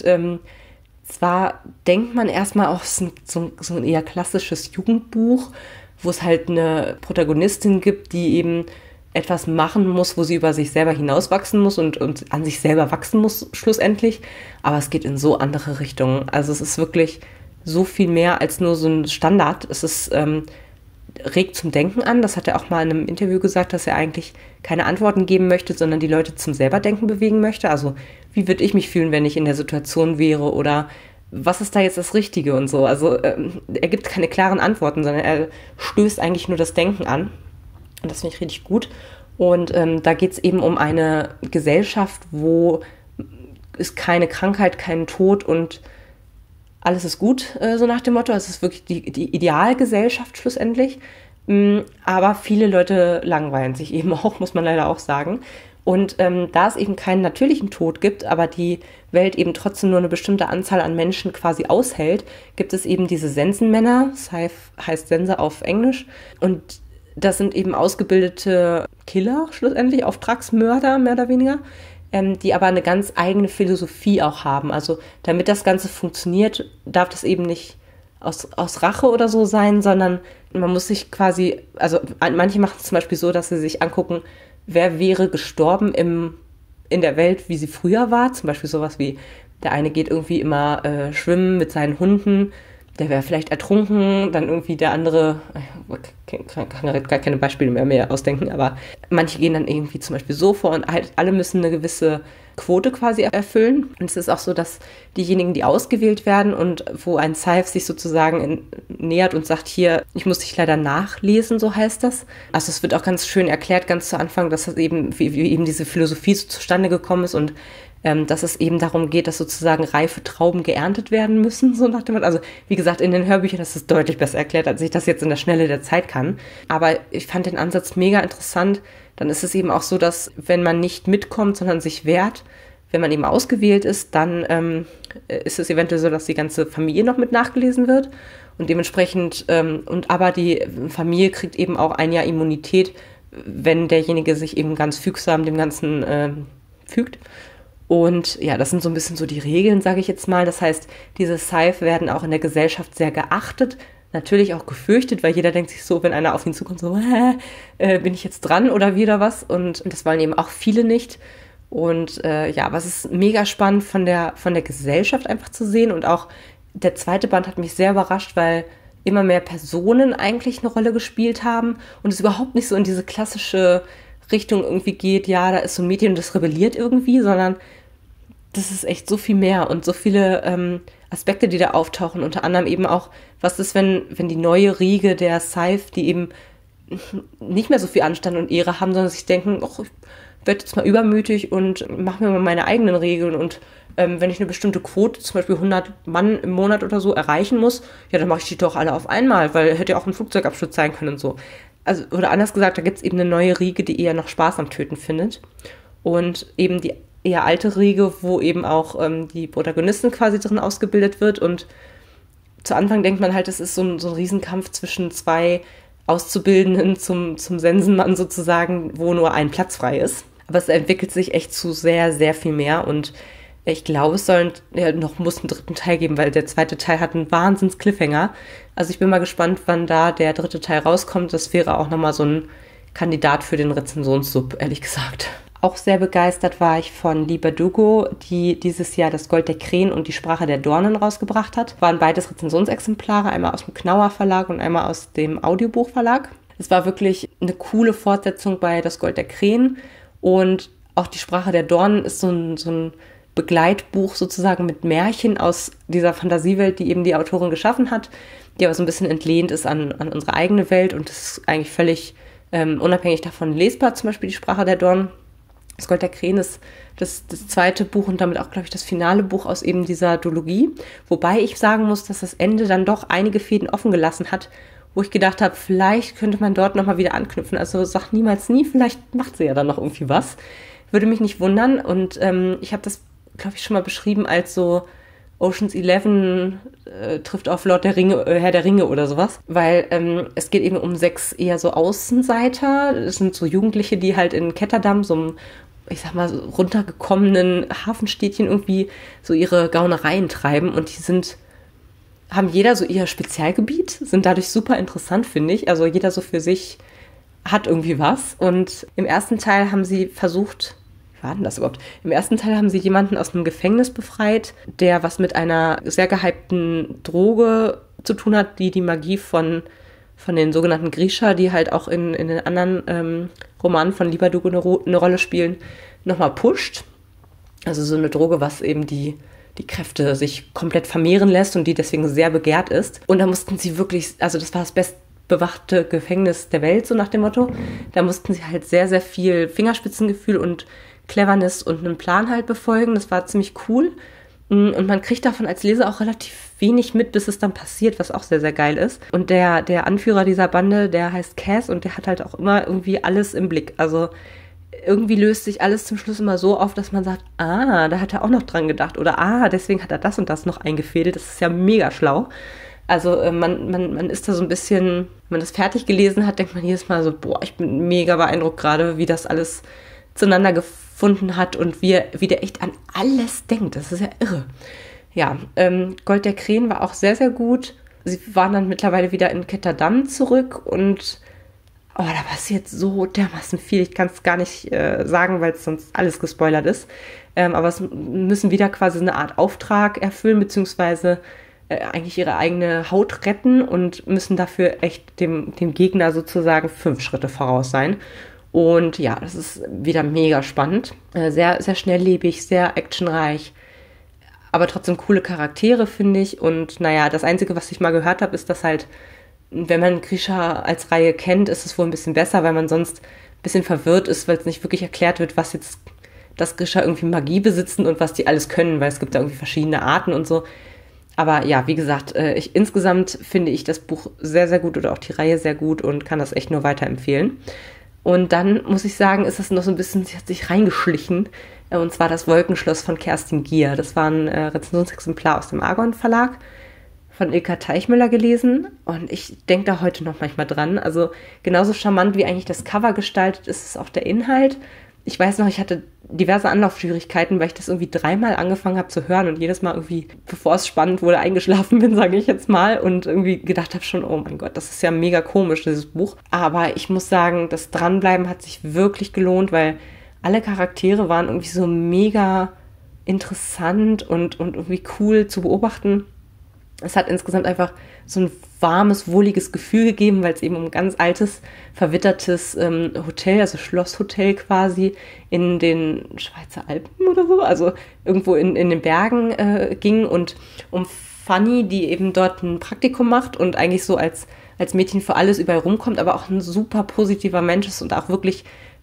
zwar denkt man erstmal auch so ein eher klassisches Jugendbuch, wo es halt eine Protagonistin gibt, die eben etwas machen muss, wo sie über sich selber hinauswachsen muss und an sich selber wachsen muss schlussendlich. Aber es geht in so andere Richtungen. Also es ist wirklich so viel mehr als nur so ein Standard. Es ist regt zum Denken an. Das hat er auch mal in einem Interview gesagt, dass er eigentlich keine Antworten geben möchte, sondern die Leute zum Selberdenken bewegen möchte. Also wie würde ich mich fühlen, wenn ich in der Situation wäre oder was ist da jetzt das Richtige und so. Also er gibt keine klaren Antworten, sondern er stößt eigentlich nur das Denken an. Und das finde ich richtig gut. Und da geht es eben um eine Gesellschaft, wo es keine Krankheit, keinen Tod und alles ist gut, so nach dem Motto. Es ist wirklich die Idealgesellschaft schlussendlich. Aber viele Leute langweilen sich eben auch, muss man leider auch sagen. Und da es eben keinen natürlichen Tod gibt, aber die Welt eben trotzdem nur eine bestimmte Anzahl an Menschen quasi aushält, gibt es eben diese Sensenmänner, Scythe heißt Sense auf Englisch, und das sind eben ausgebildete Killer, schlussendlich, Auftragsmörder, mehr oder weniger, die aber eine ganz eigene Philosophie auch haben. Also damit das Ganze funktioniert, darf das eben nicht aus Rache oder so sein, sondern man muss sich quasi, also manche machen es zum Beispiel so, dass sie sich angucken, wer wäre gestorben in der Welt, wie sie früher war. Zum Beispiel sowas wie, der eine geht irgendwie immer schwimmen mit seinen Hunden, der wäre vielleicht ertrunken, dann irgendwie der andere, kann gar keine Beispiele mehr ausdenken, aber manche gehen dann irgendwie zum Beispiel so vor und halt alle müssen eine gewisse Quote quasi erfüllen. Und es ist auch so, dass diejenigen, die ausgewählt werden und wo ein Scythe sich sozusagen nähert und sagt, hier, ich muss dich leider nachlesen, so heißt das. Also es wird auch ganz schön erklärt, ganz zu Anfang, dass das eben, wie eben diese Philosophie zustande gekommen ist und dass es eben darum geht, dass sozusagen reife Trauben geerntet werden müssen, so nach dem Motto. Also wie gesagt, in den Hörbüchern ist es deutlich besser erklärt, als ich das jetzt in der Schnelle der Zeit kann. Aber ich fand den Ansatz mega interessant. Dann ist es eben auch so, dass wenn man nicht mitkommt, sondern sich wehrt, wenn man eben ausgewählt ist, dann ist es eventuell so, dass die ganze Familie noch mit nachgelesen wird. Und dementsprechend, aber die Familie kriegt eben auch ein Jahr Immunität, wenn derjenige sich eben ganz fügsam dem Ganzen fügt. Und ja, das sind so ein bisschen so die Regeln, sage ich jetzt mal. Das heißt, diese Scythe werden auch in der Gesellschaft sehr geachtet, natürlich auch gefürchtet, weil jeder denkt sich so, wenn einer auf ihn zukommt, so, bin ich jetzt dran oder wieder was? Und das wollen eben auch viele nicht. Und ja, aber es ist mega spannend von der Gesellschaft einfach zu sehen. Und auch der zweite Band hat mich sehr überrascht, weil immer mehr Personen eigentlich eine Rolle gespielt haben und es überhaupt nicht so in diese klassische Richtung irgendwie geht, ja, da ist so ein Mädchen und das rebelliert irgendwie, sondern das ist echt so viel mehr und so viele Aspekte, die da auftauchen, unter anderem eben auch, was ist, wenn die neue Riege der Scythe, die eben nicht mehr so viel Anstand und Ehre haben, sondern sich denken, ach, werde jetzt mal übermütig und mache mir mal meine eigenen Regeln und wenn ich eine bestimmte Quote, zum Beispiel 100 Mann im Monat oder so, erreichen muss, ja, dann mache ich die doch alle auf einmal, weil hätte ja auch ein Flugzeugabsturz sein können und so. Also, oder anders gesagt, da gibt es eben eine neue Riege, die eher noch Spaß am Töten findet. Und eben die eher alte Riege, wo eben auch die Protagonistin quasi drin ausgebildet wird. Und zu Anfang denkt man halt, es ist so ein Riesenkampf zwischen zwei Auszubildenden zum Sensenmann sozusagen, wo nur ein Platz frei ist. Aber es entwickelt sich echt zu sehr, sehr viel mehr und ich glaube, es soll muss einen dritten Teil geben, weil der zweite Teil hat einen Wahnsinns-Cliffhanger. Also ich bin mal gespannt, wann da der dritte Teil rauskommt. Das wäre auch nochmal so ein Kandidat für den Rezensionssub, ehrlich gesagt. Auch sehr begeistert war ich von Liebe Dugo, die dieses Jahr das Gold der Krähen und die Sprache der Dornen rausgebracht hat. Waren beides Rezensionsexemplare, einmal aus dem Knauer Verlag und einmal aus dem Audiobuchverlag. Es war wirklich eine coole Fortsetzung bei das Gold der Krähen und auch die Sprache der Dornen ist so ein Begleitbuch sozusagen mit Märchen aus dieser Fantasiewelt, die eben die Autorin geschaffen hat, die aber so ein bisschen entlehnt ist an unsere eigene Welt und das ist eigentlich völlig unabhängig davon lesbar, zum Beispiel die Sprache der Dornen. Das Gold der Krähen ist das zweite Buch und damit auch, glaube ich, das finale Buch aus eben dieser Duologie, wobei ich sagen muss, dass das Ende dann doch einige Fäden offen gelassen hat, wo ich gedacht habe, vielleicht könnte man dort nochmal wieder anknüpfen. Also sag niemals nie, vielleicht macht sie ja dann noch irgendwie was. Würde mich nicht wundern und ich habe das, glaube ich, schon mal beschrieben als so Ocean's 11 trifft auf Lord der Ringe, Herr der Ringe oder sowas, weil es geht eben um 6 eher so Außenseiter. Das sind so Jugendliche, die halt in Ketterdam, so einem, ich sag mal, so runtergekommenen Hafenstädtchen irgendwie so ihre Gaunereien treiben und haben jeder so ihr Spezialgebiet, sind dadurch super interessant, finde ich. Also jeder so für sich hat irgendwie was und im ersten Teil haben sie versucht, wie war denn das überhaupt? Im ersten Teil haben sie jemanden aus einem Gefängnis befreit, der was mit einer sehr gehypten Droge zu tun hat, die Magie von den sogenannten Grisha, die halt auch in den anderen Romanen von Liebe Dugo eine Rolle spielen, nochmal pusht. Also so eine Droge, was eben die Kräfte sich komplett vermehren lässt und die deswegen sehr begehrt ist. Und da mussten sie wirklich, also das war das bestbewachte Gefängnis der Welt, so nach dem Motto. Da mussten sie halt sehr, sehr viel Fingerspitzengefühl und Cleverness und einen Plan halt befolgen. Das war ziemlich cool. Und man kriegt davon als Leser auch relativ wenig mit, bis es dann passiert, was auch sehr, sehr geil ist. Und der Anführer dieser Bande, der heißt Cass und der hat halt auch immer irgendwie alles im Blick. Also irgendwie löst sich alles zum Schluss immer so auf, dass man sagt, da hat er auch noch dran gedacht oder deswegen hat er das und das noch eingefädelt. Das ist ja mega schlau. Also man ist da so ein bisschen, wenn man das fertig gelesen hat, denkt man jedes Mal so, ich bin mega beeindruckt gerade, wie das alles zueinander gefunden hat und wie der echt an alles denkt. Das ist ja irre. Ja, Gold der Krähen war auch sehr, sehr gut. Sie waren dann mittlerweile wieder in Ketterdam zurück und da passiert so dermaßen viel. Ich kann es gar nicht sagen, weil es sonst alles gespoilert ist. Aber es müssen wieder quasi eine Art Auftrag erfüllen, beziehungsweise eigentlich ihre eigene Haut retten und müssen dafür echt dem Gegner sozusagen 5 Schritte voraus sein. Und ja, das ist wieder mega spannend. Sehr, sehr schnelllebig, sehr actionreich. Aber trotzdem coole Charaktere, finde ich. Und naja, das Einzige, was ich mal gehört habe, ist, dass halt, wenn man Grisha als Reihe kennt, ist es wohl ein bisschen besser, weil man sonst ein bisschen verwirrt ist, weil es nicht wirklich erklärt wird, was jetzt das Grisha irgendwie Magie besitzen und was die alles können, weil es gibt da irgendwie verschiedene Arten und so. Aber ja, wie gesagt, insgesamt finde ich das Buch sehr, sehr gut oder auch die Reihe sehr gut und kann das echt nur weiterempfehlen. Und dann muss ich sagen, ist das noch so ein bisschen, sie hat sich reingeschlichen. Und zwar das Wolkenschloss von Kerstin Gier. Das war ein Rezensionsexemplar aus dem Argon Verlag von Ilka Teichmüller gelesen. Und ich denke da heute noch manchmal dran. Also genauso charmant wie eigentlich das Cover gestaltet ist es auch der Inhalt. Ich weiß noch, ich hatte diverse Anlaufschwierigkeiten, weil ich das irgendwie 3-mal angefangen habe zu hören und jedes Mal irgendwie, bevor es spannend wurde, eingeschlafen bin, sage ich jetzt mal, und irgendwie gedacht habe schon, oh mein Gott, das ist ja mega komisch, dieses Buch. Aber ich muss sagen, das Dranbleiben hat sich wirklich gelohnt, weil alle Charaktere waren irgendwie so mega interessant und irgendwie cool zu beobachten. Es hat insgesamt einfach so ein warmes, wohliges Gefühl gegeben, weil es eben um ein ganz altes, verwittertes Hotel, also Schlosshotel quasi in den Schweizer Alpen oder so, also irgendwo in den Bergen ging und um Fanny, die eben dort ein Praktikum macht und eigentlich so als Mädchen für alles überall rumkommt, aber auch ein super positiver Mensch ist und auch wirklich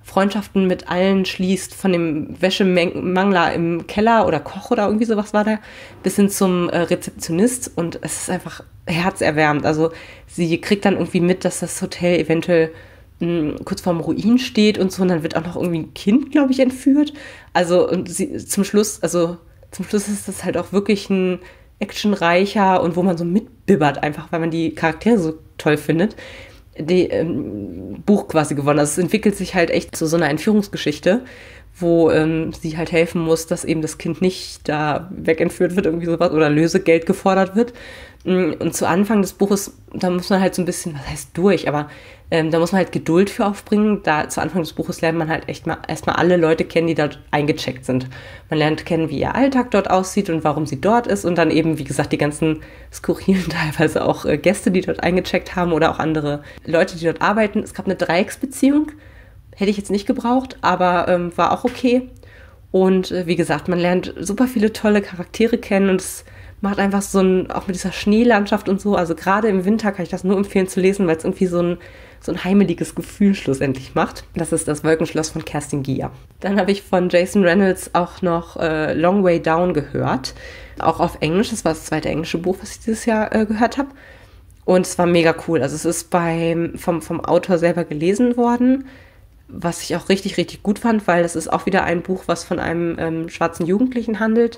Freundschaften mit allen schließt, von dem Wäschemangler im Keller oder Koch oder irgendwie sowas war der, bis hin zum Rezeptionist, und es ist einfach herzerwärmend. Also sie kriegt dann irgendwie mit, dass das Hotel eventuell kurz vorm Ruin steht und so, und dann wird auch noch irgendwie ein Kind, glaube ich, entführt. Also und zum Schluss ist das halt auch wirklich ein actionreicher und wo man so mitbibbert einfach, weil man die Charaktere so toll findet, die Buch quasi gewonnen. Also es entwickelt sich halt echt zu so einer Entführungsgeschichte, wo sie halt helfen muss, dass eben das Kind nicht da wegentführt wird, irgendwie sowas, oder Lösegeld gefordert wird. Und zu Anfang des Buches, da muss man halt so ein bisschen, was heißt durch, aber da muss man halt Geduld für aufbringen. Da zu Anfang des Buches lernt man halt echt mal erstmal alle Leute kennen, die dort eingecheckt sind. Man lernt kennen, wie ihr Alltag dort aussieht und warum sie dort ist, und dann eben, wie gesagt, die ganzen skurrilen, teilweise auch Gäste, die dort eingecheckt haben, oder auch andere Leute, die dort arbeiten. Es gab eine Dreiecksbeziehung, hätte ich jetzt nicht gebraucht, aber war auch okay. Und wie gesagt, man lernt super viele tolle Charaktere kennen, und es macht einfach auch mit dieser Schneelandschaft und so, also gerade im Winter kann ich das nur empfehlen zu lesen, weil es irgendwie so ein heimeliges Gefühl schlussendlich macht. Das ist das Wolkenschloss von Kerstin Gier. Dann habe ich von Jason Reynolds auch noch Long Way Down gehört, auch auf Englisch. Das war das zweite englische Buch, was ich dieses Jahr gehört habe. Und es war mega cool. Also es ist vom Autor selber gelesen worden, was ich auch richtig, richtig gut fand, weil das ist auch wieder ein Buch, was von einem schwarzen Jugendlichen handelt,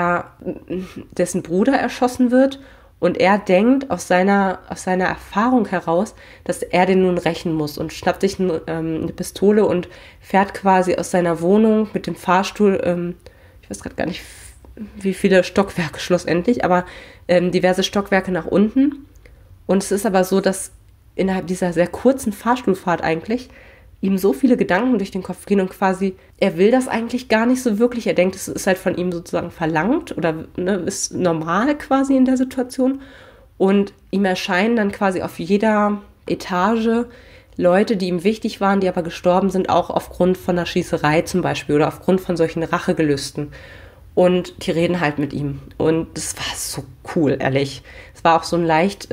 dessen Bruder erschossen wird, und er denkt aus seiner Erfahrung heraus, dass er den nun rächen muss, und schnappt sich eine Pistole und fährt quasi aus seiner Wohnung mit dem Fahrstuhl, ich weiß gerade gar nicht, wie viele Stockwerke schlussendlich, aber diverse Stockwerke nach unten. Und es ist aber so, dass innerhalb dieser sehr kurzen Fahrstuhlfahrt eigentlich ihm so viele Gedanken durch den Kopf gehen, und quasi, er will das eigentlich gar nicht so wirklich. Er denkt, es ist halt von ihm sozusagen verlangt oder ist normal quasi in der Situation. Und ihm erscheinen dann quasi auf jeder Etage Leute, die ihm wichtig waren, die aber gestorben sind, auch aufgrund von einer Schießerei zum Beispiel oder aufgrund von solchen Rachegelüsten. Und die reden halt mit ihm. Und das war so cool, ehrlich. Es war auch so ein leicht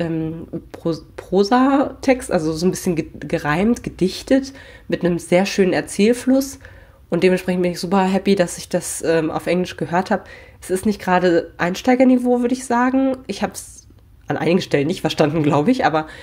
Prosatext, also so ein bisschen gereimt, gedichtet, mit einem sehr schönen Erzählfluss. Und dementsprechend bin ich super happy, dass ich das auf Englisch gehört habe. Es ist nicht gerade Einsteigerniveau, würde ich sagen. Ich habe es an einigen Stellen nicht verstanden, glaube ich, aber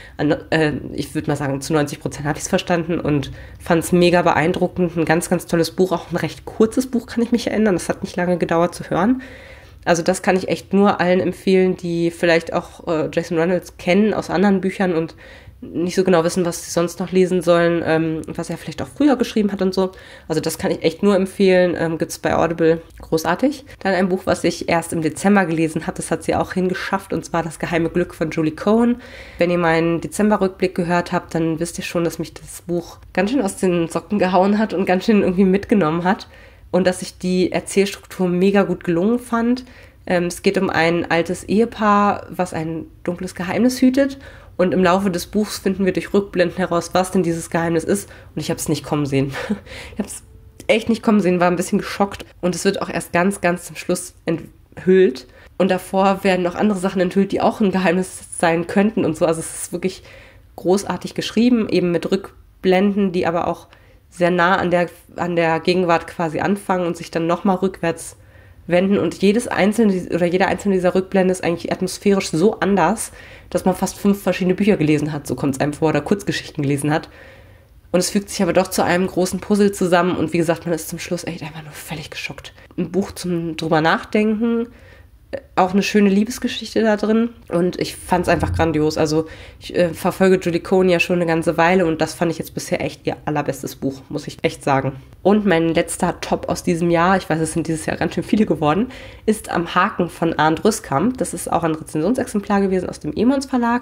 ich würde mal sagen, zu 90% habe ich es verstanden und fand es mega beeindruckend. Ein ganz, ganz tolles Buch, auch ein recht kurzes Buch, kann ich mich erinnern. Das hat nicht lange gedauert zu hören. Also das kann ich echt nur allen empfehlen, die vielleicht auch Jason Reynolds kennen aus anderen Büchern und nicht so genau wissen, was sie sonst noch lesen sollen, was er vielleicht auch früher geschrieben hat und so. Also das kann ich echt nur empfehlen, gibt's bei Audible, großartig. Dann ein Buch, was ich erst im Dezember gelesen habe, das hat sie auch hingeschafft, und zwar Das geheime Glück von Julie Cohen. Wenn ihr meinen Dezember-Rückblick gehört habt, dann wisst ihr schon, dass mich das Buch ganz schön aus den Socken gehauen hat und ganz schön irgendwie mitgenommen hat, und dass ich die Erzählstruktur mega gut gelungen fand. Es geht um ein altes Ehepaar, was ein dunkles Geheimnis hütet. Und im Laufe des Buchs finden wir durch Rückblenden heraus, was denn dieses Geheimnis ist. Und ich habe es nicht kommen sehen. Ich habe es echt nicht kommen sehen, war ein bisschen geschockt. Und es wird auch erst ganz, ganz zum Schluss enthüllt. Und davor werden noch andere Sachen enthüllt, die auch ein Geheimnis sein könnten und so. Also es ist wirklich großartig geschrieben, eben mit Rückblenden, die aber auch sehr nah an der Gegenwart quasi anfangen und sich dann nochmal rückwärts wenden, und jeder einzelne dieser Rückblenden ist eigentlich atmosphärisch so anders, dass man fast 5 verschiedene Bücher gelesen hat, so kommt es einem vor, oder Kurzgeschichten gelesen hat. Und es fügt sich aber doch zu einem großen Puzzle zusammen, und wie gesagt, man ist zum Schluss echt einfach nur völlig geschockt. Ein Buch zum drüber nachdenken, auch eine schöne Liebesgeschichte da drin, und ich fand es einfach grandios. Also ich verfolge Julie Cohen ja schon eine ganze Weile, und das fand ich jetzt bisher echt ihr allerbestes Buch, muss ich echt sagen. Und mein letzter Top aus diesem Jahr, ich weiß, es sind dieses Jahr ganz schön viele geworden, ist Am Haken von Arndt Rüskamp. Das ist auch ein Rezensionsexemplar gewesen aus dem Emons Verlag.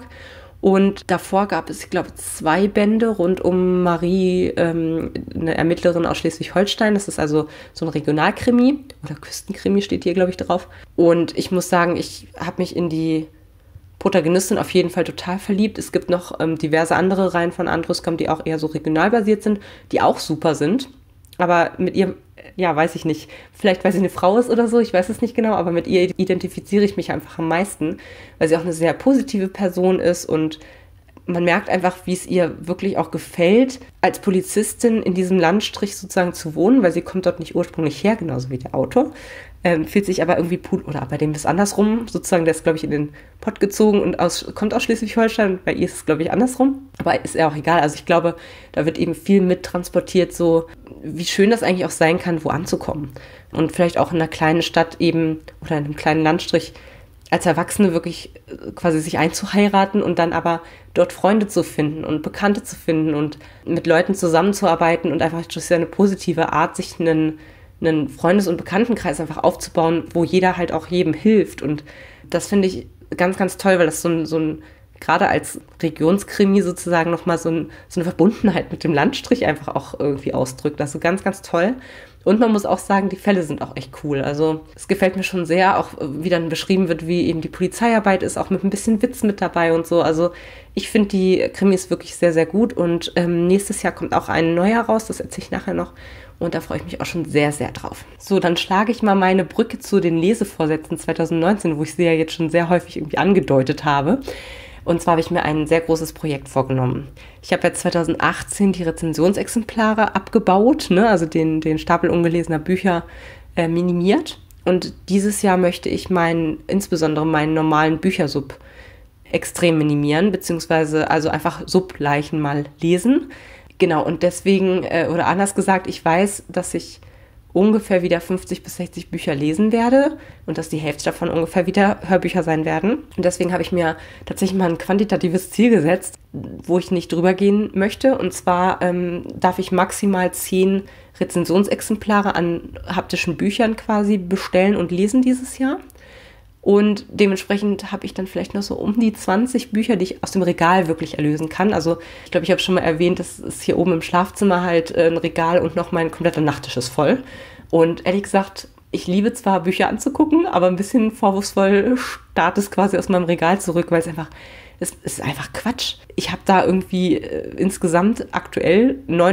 Und davor gab es, ich glaube, 2 Bände rund um Marie, eine Ermittlerin aus Schleswig-Holstein. Das ist also so ein Regionalkrimi oder Küstenkrimi steht hier, glaube ich, drauf. Und ich muss sagen, ich habe mich in die Protagonistin auf jeden Fall total verliebt. Es gibt noch diverse andere Reihen von Arndt Rüskamp, die auch eher so regional basiert sind, die auch super sind. Aber mit ihr, ja, weiß ich nicht, vielleicht weil sie eine Frau ist oder so, ich weiß es nicht genau, aber mit ihr identifiziere ich mich einfach am meisten, weil sie auch eine sehr positive Person ist und man merkt einfach, wie es ihr wirklich auch gefällt, als Polizistin in diesem Landstrich sozusagen zu wohnen, weil sie kommt dort nicht ursprünglich her, genauso wie der Autor. Fühlt sich aber irgendwie, oder bei dem ist andersrum, sozusagen, der ist, glaube ich, in den Pott gezogen und kommt aus Schleswig-Holstein, bei ihr ist es, glaube ich, andersrum. Aber ist ja auch egal, also ich glaube, da wird eben viel mittransportiert, so wie schön das eigentlich auch sein kann, wo anzukommen. Und vielleicht auch in einer kleinen Stadt eben, oder in einem kleinen Landstrich, als Erwachsene wirklich quasi sich einzuheiraten und dann aber dort Freunde zu finden und Bekannte zu finden und mit Leuten zusammenzuarbeiten und einfach durch eine positive Art sich einen Freundes- und Bekanntenkreis einfach aufzubauen, wo jeder halt auch jedem hilft. Und das finde ich ganz, ganz toll, weil das so ein gerade als Regionskrimi sozusagen nochmal so eine Verbundenheit mit dem Landstrich einfach auch irgendwie ausdrückt. Das ist so ganz, ganz toll. Und man muss auch sagen, die Fälle sind auch echt cool. Also es gefällt mir schon sehr, auch wie dann beschrieben wird, wie eben die Polizeiarbeit ist, auch mit ein bisschen Witz mit dabei und so. Also ich finde die Krimis wirklich sehr, sehr gut. Und nächstes Jahr kommt auch ein neuer raus, das erzähle ich nachher noch. Und da freue ich mich auch schon sehr, sehr drauf. So, dann schlage ich mal meine Brücke zu den Lesevorsätzen 2019, wo ich sie ja jetzt schon sehr häufig irgendwie angedeutet habe. Und zwar habe ich mir ein sehr großes Projekt vorgenommen. Ich habe ja 2018 die Rezensionsexemplare abgebaut, ne? Also den Stapel ungelesener Bücher minimiert. Und dieses Jahr möchte ich insbesondere meinen normalen Büchersub extrem minimieren, beziehungsweise also einfach Subleichen mal lesen. Genau, und deswegen, oder anders gesagt, ich weiß, dass ich ungefähr wieder 50 bis 60 Bücher lesen werde und dass die Hälfte davon ungefähr wieder Hörbücher sein werden. Und deswegen habe ich mir tatsächlich mal ein quantitatives Ziel gesetzt, wo ich nicht drüber gehen möchte. Und zwar darf ich maximal 10 Rezensionsexemplare an haptischen Büchern quasi bestellen und lesen dieses Jahr. Und dementsprechend habe ich dann vielleicht noch so um die 20 Bücher, die ich aus dem Regal wirklich erlösen kann. Also ich glaube, ich habe schon mal erwähnt, dass es hier oben im Schlafzimmer halt ein Regal und noch mein kompletter Nachttisch ist voll. Und ehrlich gesagt, ich liebe zwar Bücher anzugucken, aber ein bisschen vorwurfsvoll starte es quasi aus meinem Regal zurück, weil es ist einfach Quatsch. Ich habe da irgendwie insgesamt aktuell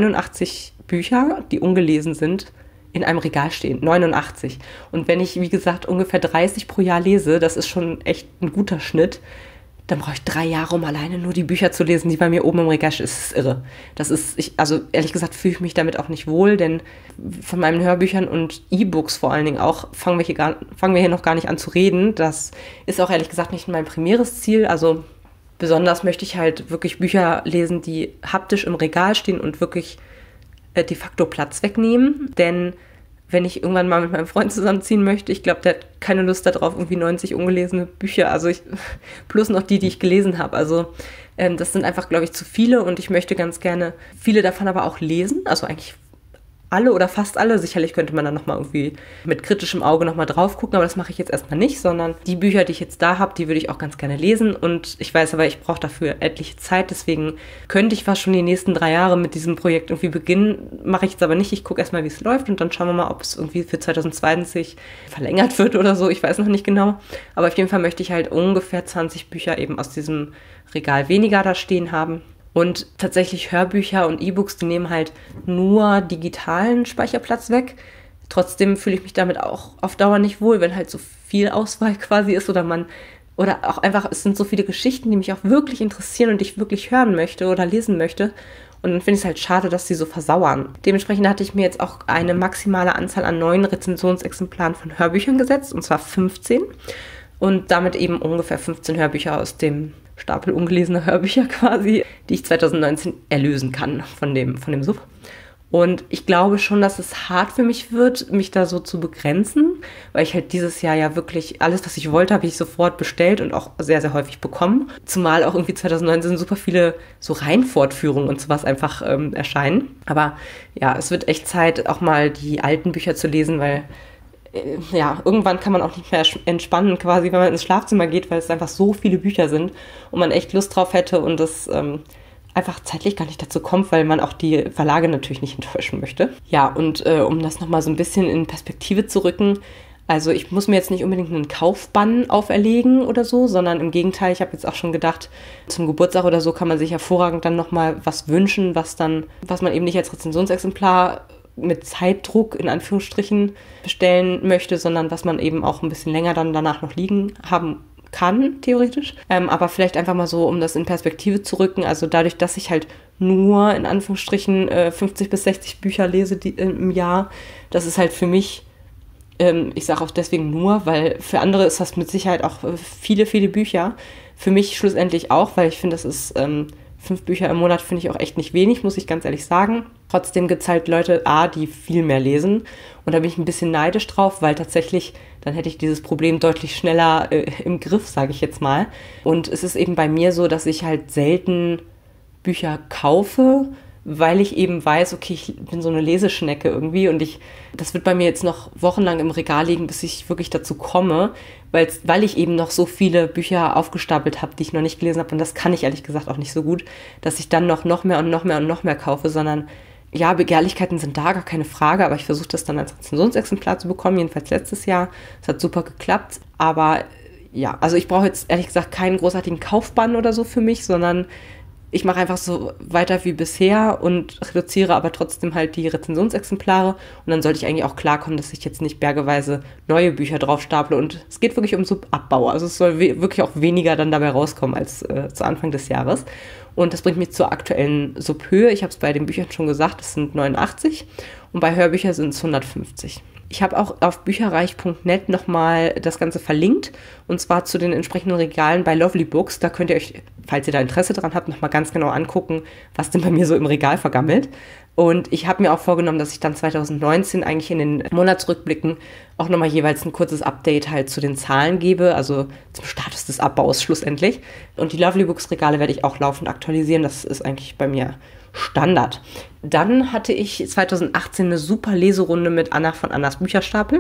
89 Bücher, die ungelesen sind, in einem Regal stehen. 89. Und wenn ich, wie gesagt, ungefähr 30 pro Jahr lese, das ist schon echt ein guter Schnitt, dann brauche ich 3 Jahre, um alleine nur die Bücher zu lesen, die bei mir oben im Regal stehen. Das ist irre. Also ehrlich gesagt fühle ich mich damit auch nicht wohl, denn von meinen Hörbüchern und E-Books vor allen Dingen auch fangen wir hier noch gar nicht an zu reden. Das ist auch ehrlich gesagt nicht mein primäres Ziel. Also besonders möchte ich halt wirklich Bücher lesen, die haptisch im Regal stehen und wirklich de facto Platz wegnehmen, denn wenn ich irgendwann mal mit meinem Freund zusammenziehen möchte, ich glaube, der hat keine Lust darauf, irgendwie 90 ungelesene Bücher, also plus noch die ich gelesen habe, also das sind einfach, glaube ich, zu viele und ich möchte ganz gerne viele davon aber auch lesen, also eigentlich alle oder fast alle. Sicherlich könnte man dann nochmal irgendwie mit kritischem Auge nochmal drauf gucken, aber das mache ich jetzt erstmal nicht, sondern die Bücher, die ich jetzt da habe, die würde ich auch ganz gerne lesen und ich weiß aber, ich brauche dafür etliche Zeit, deswegen könnte ich fast schon die nächsten 3 Jahre mit diesem Projekt irgendwie beginnen, mache ich jetzt aber nicht. Ich gucke erstmal, wie es läuft und dann schauen wir mal, ob es irgendwie für 2020 verlängert wird oder so, ich weiß noch nicht genau, aber auf jeden Fall möchte ich halt ungefähr 20 Bücher eben aus diesem Regal weniger da stehen haben. Und tatsächlich Hörbücher und E-Books, die nehmen halt nur digitalen Speicherplatz weg. Trotzdem fühle ich mich damit auch auf Dauer nicht wohl, wenn halt so viel Auswahl quasi ist oder auch einfach, es sind so viele Geschichten, die mich auch wirklich interessieren und die ich wirklich hören möchte oder lesen möchte. Und dann finde ich es halt schade, dass die so versauern. Dementsprechend hatte ich mir jetzt auch eine maximale Anzahl an 9 Rezensionsexemplaren von Hörbüchern gesetzt, und zwar 15. Und damit eben ungefähr 15 Hörbücher aus dem Stapel ungelesener Hörbücher quasi, die ich 2019 erlösen kann von dem Sub. Und ich glaube schon, dass es hart für mich wird, mich da so zu begrenzen, weil ich halt dieses Jahr ja wirklich alles, was ich wollte, habe ich sofort bestellt und auch sehr, sehr häufig bekommen. Zumal auch irgendwie 2019 super viele so Reihenfortführungen und sowas einfach erscheinen. Aber ja, es wird echt Zeit, auch mal die alten Bücher zu lesen, weil ja, irgendwann kann man auch nicht mehr entspannen, quasi, wenn man ins Schlafzimmer geht, weil es einfach so viele Bücher sind und man echt Lust drauf hätte und das einfach zeitlich gar nicht dazu kommt, weil man auch die Verlage natürlich nicht enttäuschen möchte. Ja, und um das nochmal so ein bisschen in Perspektive zu rücken, also ich muss mir jetzt nicht unbedingt einen Kaufbann auferlegen oder so, sondern im Gegenteil, ich habe jetzt auch schon gedacht, zum Geburtstag oder so kann man sich hervorragend dann nochmal was wünschen, was man eben nicht als Rezensionsexemplar mit Zeitdruck in Anführungsstrichen bestellen möchte, sondern was man eben auch ein bisschen länger dann danach noch liegen haben kann, theoretisch. Aber vielleicht einfach mal so, um das in Perspektive zu rücken. Also dadurch, dass ich halt nur in Anführungsstrichen 50 bis 60 Bücher lese im Jahr, das ist halt für mich, ich sage auch deswegen nur, weil für andere ist das mit Sicherheit auch viele, viele Bücher. Für mich schlussendlich auch, weil ich finde, das ist 5 Bücher im Monat finde ich auch echt nicht wenig, muss ich ganz ehrlich sagen. Trotzdem gibt es halt Leute, die viel mehr lesen. Und da bin ich ein bisschen neidisch drauf, weil tatsächlich, dann hätte ich dieses Problem deutlich schneller im Griff, sage ich jetzt mal. Und es ist eben bei mir so, dass ich halt selten Bücher kaufe, weil ich eben weiß, okay, ich bin so eine Leseschnecke irgendwie und das wird bei mir jetzt noch wochenlang im Regal liegen, bis ich wirklich dazu komme, weil ich eben noch so viele Bücher aufgestapelt habe, die ich noch nicht gelesen habe, und das kann ich ehrlich gesagt auch nicht so gut, dass ich dann noch mehr und noch mehr und noch mehr kaufe, sondern ja, Begehrlichkeiten sind da, gar keine Frage, aber ich versuche das dann als Rezensionsexemplar zu bekommen, jedenfalls letztes Jahr. Es hat super geklappt, aber ja, also ich brauche jetzt ehrlich gesagt keinen großartigen Kaufbann oder so für mich, sondern ich mache einfach so weiter wie bisher und reduziere aber trotzdem halt die Rezensionsexemplare, und dann sollte ich eigentlich auch klarkommen, dass ich jetzt nicht bergeweise neue Bücher drauf staple, und es geht wirklich um so Abbau, also es soll wirklich auch weniger dann dabei rauskommen als zu Anfang des Jahres. Und das bringt mich zur aktuellen Subhöhe. Ich habe es bei den Büchern schon gesagt, es sind 89 und bei Hörbüchern sind es 150. Ich habe auch auf bücherreich.net nochmal das Ganze verlinkt, und zwar zu den entsprechenden Regalen bei Lovely Books. Da könnt ihr euch, falls ihr da Interesse dran habt, nochmal ganz genau angucken, was denn bei mir so im Regal vergammelt. Und ich habe mir auch vorgenommen, dass ich dann 2019 eigentlich in den Monatsrückblicken auch nochmal jeweils ein kurzes Update halt zu den Zahlen gebe, also zum Status des Abbaus schlussendlich. Und die Lovely Books Regale werde ich auch laufend aktualisieren. Das ist eigentlich bei mir Standard. Dann hatte ich 2018 eine super Leserunde mit Anna von Annas Bücherstapel.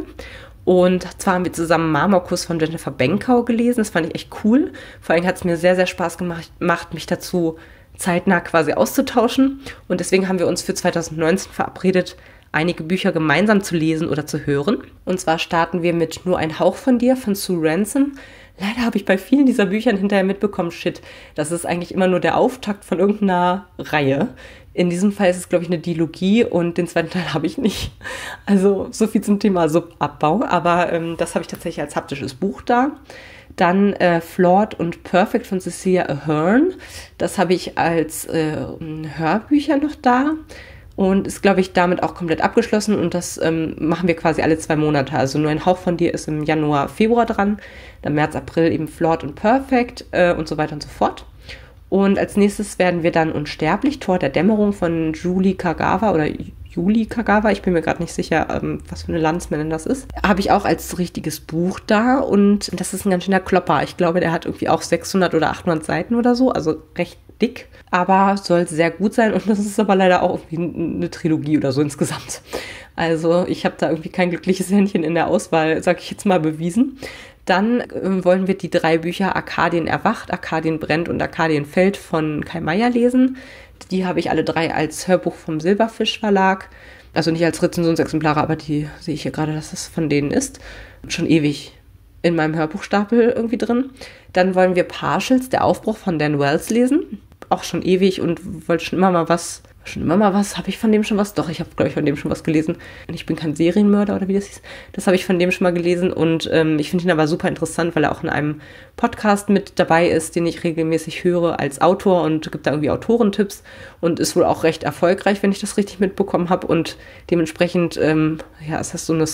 Und zwar haben wir zusammen Marmorkuss von Jennifer Benkau gelesen. Das fand ich echt cool. Vor allem hat es mir sehr, sehr Spaß gemacht, mich dazu zeitnah quasi auszutauschen. Und deswegen haben wir uns für 2019 verabredet, einige Bücher gemeinsam zu lesen oder zu hören. Und zwar starten wir mit Nur ein Hauch von dir von Sue Ransom. Leider habe ich bei vielen dieser Büchern hinterher mitbekommen, das ist eigentlich immer nur der Auftakt von irgendeiner Reihe. In diesem Fall ist es, glaube ich, eine Dilogie, und den zweiten Teil habe ich nicht. Also so viel zum Thema Subabbau, aber das habe ich tatsächlich als haptisches Buch da. Dann Flawed und Perfect von Cecilia Ahern. Das habe ich als Hörbücher noch da. Und ist, glaube ich, damit auch komplett abgeschlossen, und das machen wir quasi alle 2 Monate. Also Nur ein Hauch von dir ist im Januar, Februar dran, dann März, April eben Flawed und Perfect und so weiter und so fort. Und als nächstes werden wir dann Unsterblich, Tor der Dämmerung von Julie Kagawa oder Juli Kagawa, ich bin mir gerade nicht sicher, was für eine Landsmännin das ist. Habe ich auch als richtiges Buch da, und das ist ein ganz schöner Klopper. Ich glaube, der hat irgendwie auch 600 oder 800 Seiten oder so, also recht dick, aber soll sehr gut sein, und das ist aber leider auch irgendwie eine Trilogie oder so insgesamt. Also ich habe da irgendwie kein glückliches Händchen in der Auswahl, sage ich jetzt mal, bewiesen. Dann wollen wir die 3 Bücher Arkadien erwacht, Arkadien brennt und Arkadien fällt von Kai Meier lesen. Die habe ich alle 3 als Hörbuch vom Silberfisch Verlag. Also nicht als Rezensionsexemplare, aber die sehe ich hier gerade, dass das von denen ist. Schon ewig in meinem Hörbuchstapel irgendwie drin. Dann wollen wir Partials, der Aufbruch von Dan Wells lesen. Auch schon ewig und wollte schon immer mal was. Habe ich von dem schon was? Doch, ich habe, glaube ich, von dem schon was gelesen. Ich bin kein Serienmörder oder wie das hieß. Das habe ich von dem schon mal gelesen, und ich finde ihn aber super interessant, weil er auch in einem Podcast mit dabei ist, den ich regelmäßig höre als Autor, und gibt da irgendwie Autorentipps und ist wohl auch recht erfolgreich, wenn ich das richtig mitbekommen habe, und dementsprechend, ist das so eine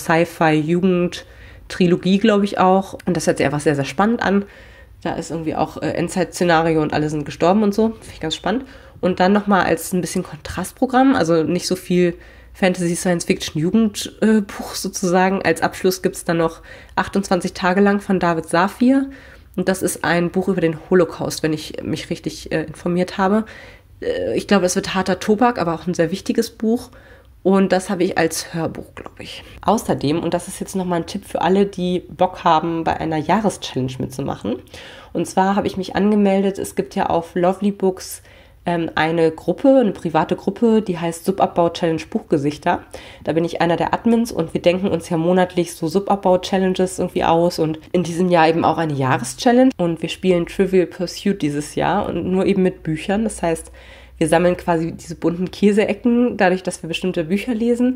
Sci-Fi-Jugend-Trilogie, glaube ich auch, und das hört sich einfach sehr, sehr spannend an. Da ist irgendwie auch Endzeit-Szenario und alle sind gestorben und so. Finde ich ganz spannend. Und dann nochmal als ein bisschen Kontrastprogramm, also nicht so viel Fantasy, Science-Fiction, Jugendbuch sozusagen. Als Abschluss gibt es dann noch 28 Tage lang von David Safir. Und das ist ein Buch über den Holocaust, wenn ich mich richtig informiert habe. Ich glaube, es wird harter Tobak, aber auch ein sehr wichtiges Buch. Und das habe ich als Hörbuch, glaube ich. Außerdem, und das ist jetzt nochmal ein Tipp für alle, die Bock haben, bei einer Jahreschallenge mitzumachen. Und zwar habe ich mich angemeldet, es gibt ja auf Lovely Books eine private Gruppe, die heißt Subabbau-Challenge Buchgesichter. Da bin ich einer der Admins, und wir denken uns ja monatlich so Subabbau-Challenges irgendwie aus, und in diesem Jahr eben auch eine Jahreschallenge. Und wir spielen Trivial Pursuit dieses Jahr, und nur eben mit Büchern. Das heißt, wir sammeln quasi diese bunten Käseecken, dadurch, dass wir bestimmte Bücher lesen.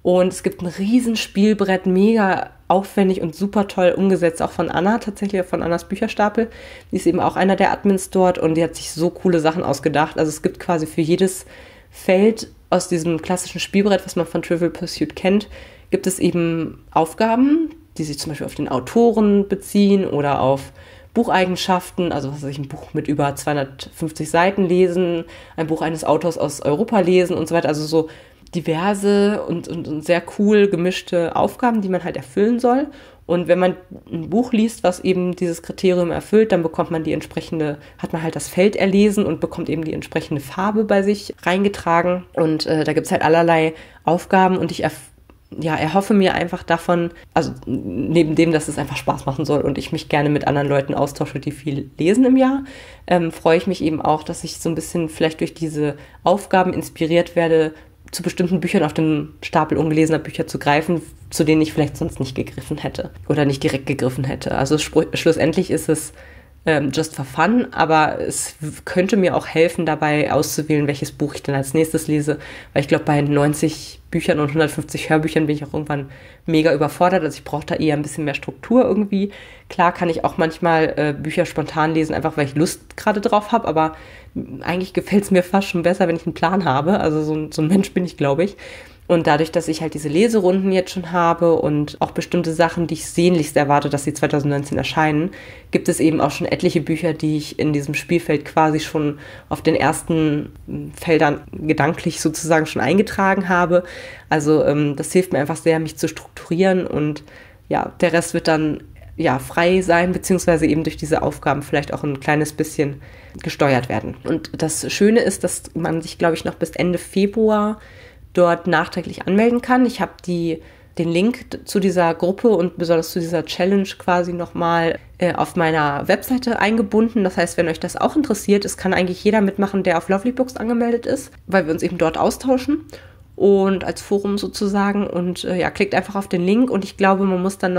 Und es gibt ein riesen Spielbrett, mega aufwendig und super toll umgesetzt, auch von Anna, tatsächlich von Annas Bücherstapel. Die ist eben auch einer der Admins dort und die hat sich so coole Sachen ausgedacht. Also es gibt quasi für jedes Feld aus diesem klassischen Spielbrett, was man von Trivial Pursuit kennt, gibt es eben Aufgaben, die sich zum Beispiel auf den Autoren beziehen oder auf Bucheigenschaften, also was weiß ich, ein Buch mit über 250 Seiten lesen, ein Buch eines Autors aus Europa lesen und so weiter, also so diverse und sehr cool gemischte Aufgaben, die man halt erfüllen soll. Und wenn man ein Buch liest, was eben dieses Kriterium erfüllt, dann bekommt man hat man halt das Feld erlesen und bekommt eben die entsprechende Farbe bei sich reingetragen. Und da gibt es halt allerlei Aufgaben und ich erhoffe mir einfach davon, also neben dem, dass es einfach Spaß machen soll und ich mich gerne mit anderen Leuten austausche, die viel lesen im Jahr, freue ich mich eben auch, dass ich so ein bisschen vielleicht durch diese Aufgaben inspiriert werde, zu bestimmten Büchern auf dem Stapel ungelesener Bücher zu greifen, zu denen ich vielleicht sonst nicht gegriffen hätte oder nicht direkt gegriffen hätte. Also schlussendlich ist es just for fun, aber es könnte mir auch helfen, dabei auszuwählen, welches Buch ich dann als nächstes lese, weil ich glaube, bei 90 Büchern und 150 Hörbüchern bin ich auch irgendwann mega überfordert, also ich brauche da eher ein bisschen mehr Struktur irgendwie. Klar kann ich auch manchmal Bücher spontan lesen, einfach weil ich Lust gerade drauf habe, aber eigentlich gefällt es mir fast schon besser, wenn ich einen Plan habe, also so ein Mensch bin ich, glaube ich. Und dadurch, dass ich halt diese Leserunden jetzt schon habe und auch bestimmte Sachen, die ich sehnlichst erwarte, dass sie 2019 erscheinen, gibt es eben auch schon etliche Bücher, die ich in diesem Spielfeld quasi schon auf den ersten Feldern gedanklich sozusagen schon eingetragen habe. Also das hilft mir einfach sehr, mich zu strukturieren und ja, der Rest wird dann frei sein, beziehungsweise eben durch diese Aufgaben vielleicht auch ein kleines bisschen gesteuert werden. Und das Schöne ist, dass man sich, glaube ich, noch bis Ende Februar dort nachträglich anmelden kann. Ich habe den Link zu dieser Gruppe und besonders zu dieser Challenge quasi nochmal auf meiner Webseite eingebunden. Das heißt, wenn euch das auch interessiert, es kann eigentlich jeder mitmachen, der auf Lovely Books angemeldet ist, weil wir uns eben dort austauschen und als Forum sozusagen und klickt einfach auf den Link und ich glaube, man muss dann,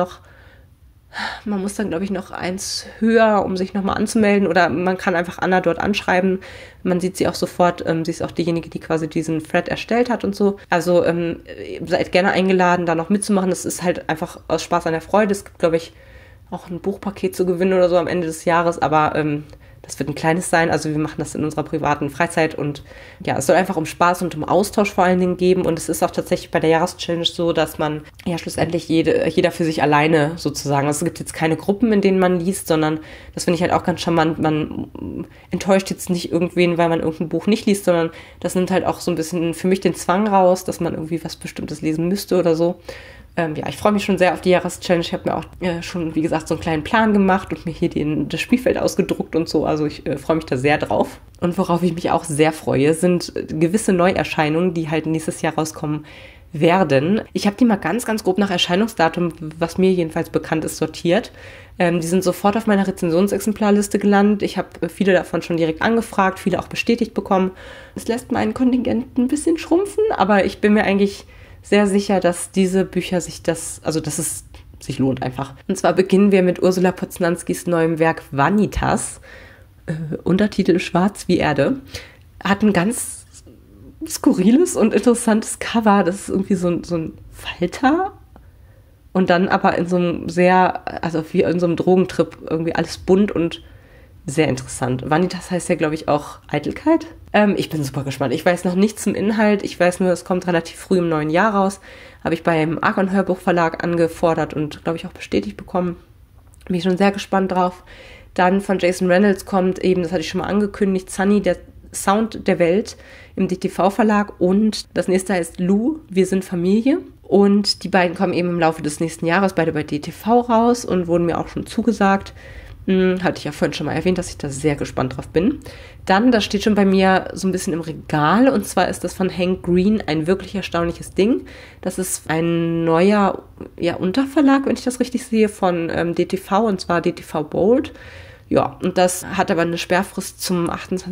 glaube ich, noch eins höher, um sich nochmal anzumelden oder man kann einfach Anna dort anschreiben. Man sieht sie auch sofort. Sie ist auch diejenige, die quasi diesen Thread erstellt hat und so. Also seid gerne eingeladen, da noch mitzumachen. Das ist halt einfach aus Spaß an der Freude. Es gibt, glaube ich, auch ein Buchpaket zu gewinnen oder so am Ende des Jahres, aber das wird ein kleines sein, also wir machen das in unserer privaten Freizeit und ja, es soll einfach um Spaß und um Austausch vor allen Dingen geben und es ist auch tatsächlich bei der Jahreschallenge so, dass man ja schlussendlich jeder für sich alleine sozusagen, also es gibt jetzt keine Gruppen, in denen man liest, sondern das finde ich halt auch ganz charmant, man enttäuscht jetzt nicht irgendwen, weil man irgendein Buch nicht liest, sondern das nimmt halt auch so ein bisschen für mich den Zwang raus, dass man irgendwie was Bestimmtes lesen müsste oder so. Ich freue mich schon sehr auf die Jahreschallenge. Ich habe mir auch schon, wie gesagt, so einen kleinen Plan gemacht und mir hier das Spielfeld ausgedruckt und so. Also ich freue mich da sehr drauf. Und worauf ich mich auch sehr freue, sind gewisse Neuerscheinungen, die halt nächstes Jahr rauskommen werden. Ich habe die mal ganz, ganz grob nach Erscheinungsdatum, was mir jedenfalls bekannt ist, sortiert. Die sind sofort auf meiner Rezensionsexemplarliste gelandet. Ich habe viele davon schon direkt angefragt, viele auch bestätigt bekommen. Es lässt meinen Kontingent ein bisschen schrumpfen, aber ich bin mir eigentlich sehr sicher, dass diese Bücher dass es sich lohnt einfach. Und zwar beginnen wir mit Ursula Poznanskis neuem Werk Vanitas, Untertitel Schwarz wie Erde. Hat ein ganz skurriles und interessantes Cover. Das ist irgendwie so ein Falter und dann aber in so einem wie in so einem Drogentrip irgendwie alles bunt und sehr interessant. Vanitas heißt ja, glaube ich, auch Eitelkeit. Ich bin super gespannt. Ich weiß noch nichts zum Inhalt. Ich weiß nur, es kommt relativ früh im neuen Jahr raus. Habe ich beim Argon Hörbuchverlag angefordert und, glaube ich, auch bestätigt bekommen. Bin ich schon sehr gespannt drauf. Dann von Jason Reynolds kommt eben, das hatte ich schon mal angekündigt, Sunny, der Sound der Welt im DTV-Verlag. Und das nächste heißt Lou, wir sind Familie. Und die beiden kommen eben im Laufe des nächsten Jahres beide bei DTV raus und wurden mir auch schon zugesagt. Hatte ich ja vorhin schon mal erwähnt, dass ich da sehr gespannt drauf bin. Dann, das steht schon bei mir so ein bisschen im Regal, und zwar ist das von Hank Green ein wirklich erstaunliches Ding. Das ist ein neuer Unterverlag, wenn ich das richtig sehe, von DTV, und zwar DTV Bold. Ja, und das hat aber eine Sperrfrist zum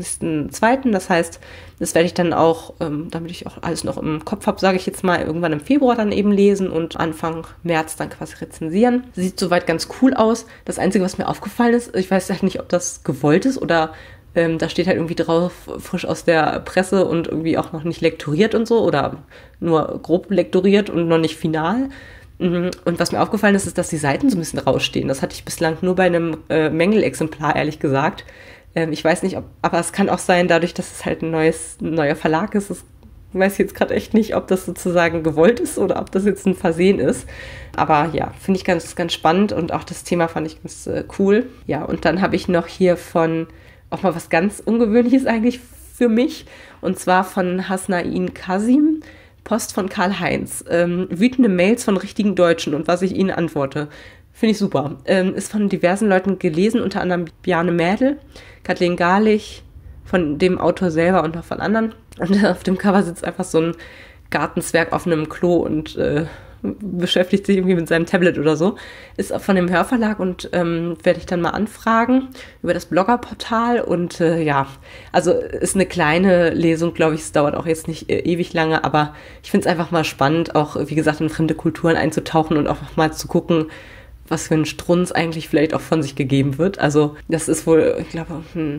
28.02. Das heißt, das werde ich dann auch, damit ich auch alles noch im Kopf habe, sage ich jetzt mal, irgendwann im Februar dann eben lesen und Anfang März dann quasi rezensieren. Sieht soweit ganz cool aus. Das Einzige, was mir aufgefallen ist, ich weiß ja nicht, ob das gewollt ist oder Da steht halt irgendwie drauf, frisch aus der Presse und irgendwie auch noch nicht lektoriert und so oder nur grob lektoriert und noch nicht final. Und was mir aufgefallen ist, ist, dass die Seiten so ein bisschen rausstehen. Das hatte ich bislang nur bei einem Mängelexemplar, ehrlich gesagt. Ich weiß nicht, aber es kann auch sein, dadurch, dass es halt ein neuer Verlag ist, ich weiß jetzt gerade echt nicht, ob das sozusagen gewollt ist oder ob das jetzt ein Versehen ist. Aber ja, finde ich ganz, ganz spannend und auch das Thema fand ich ganz cool. Ja, und dann habe ich noch hier auch mal was ganz Ungewöhnliches eigentlich für mich. Und zwar von Hasnain Kasim, Post von Karl-Heinz. Wütende Mails von richtigen Deutschen und was ich ihnen antworte. Finde ich super. Ist von diversen Leuten gelesen, unter anderem Bjarne Mädel, Kathleen Garlich, von dem Autor selber und noch von anderen. Und auf dem Cover sitzt einfach so ein Gartenzwerg auf einem Klo und beschäftigt sich irgendwie mit seinem Tablet oder so. Ist auch von dem Hörverlag und werde ich dann mal anfragen über das Bloggerportal. Und ja, also ist eine kleine Lesung, glaube ich. Es dauert auch jetzt nicht ewig lange, aber ich finde es einfach mal spannend, auch wie gesagt in fremde Kulturen einzutauchen und auch mal zu gucken, was für ein Strunz eigentlich vielleicht auch von sich gegeben wird. Also das ist wohl, ich glaube,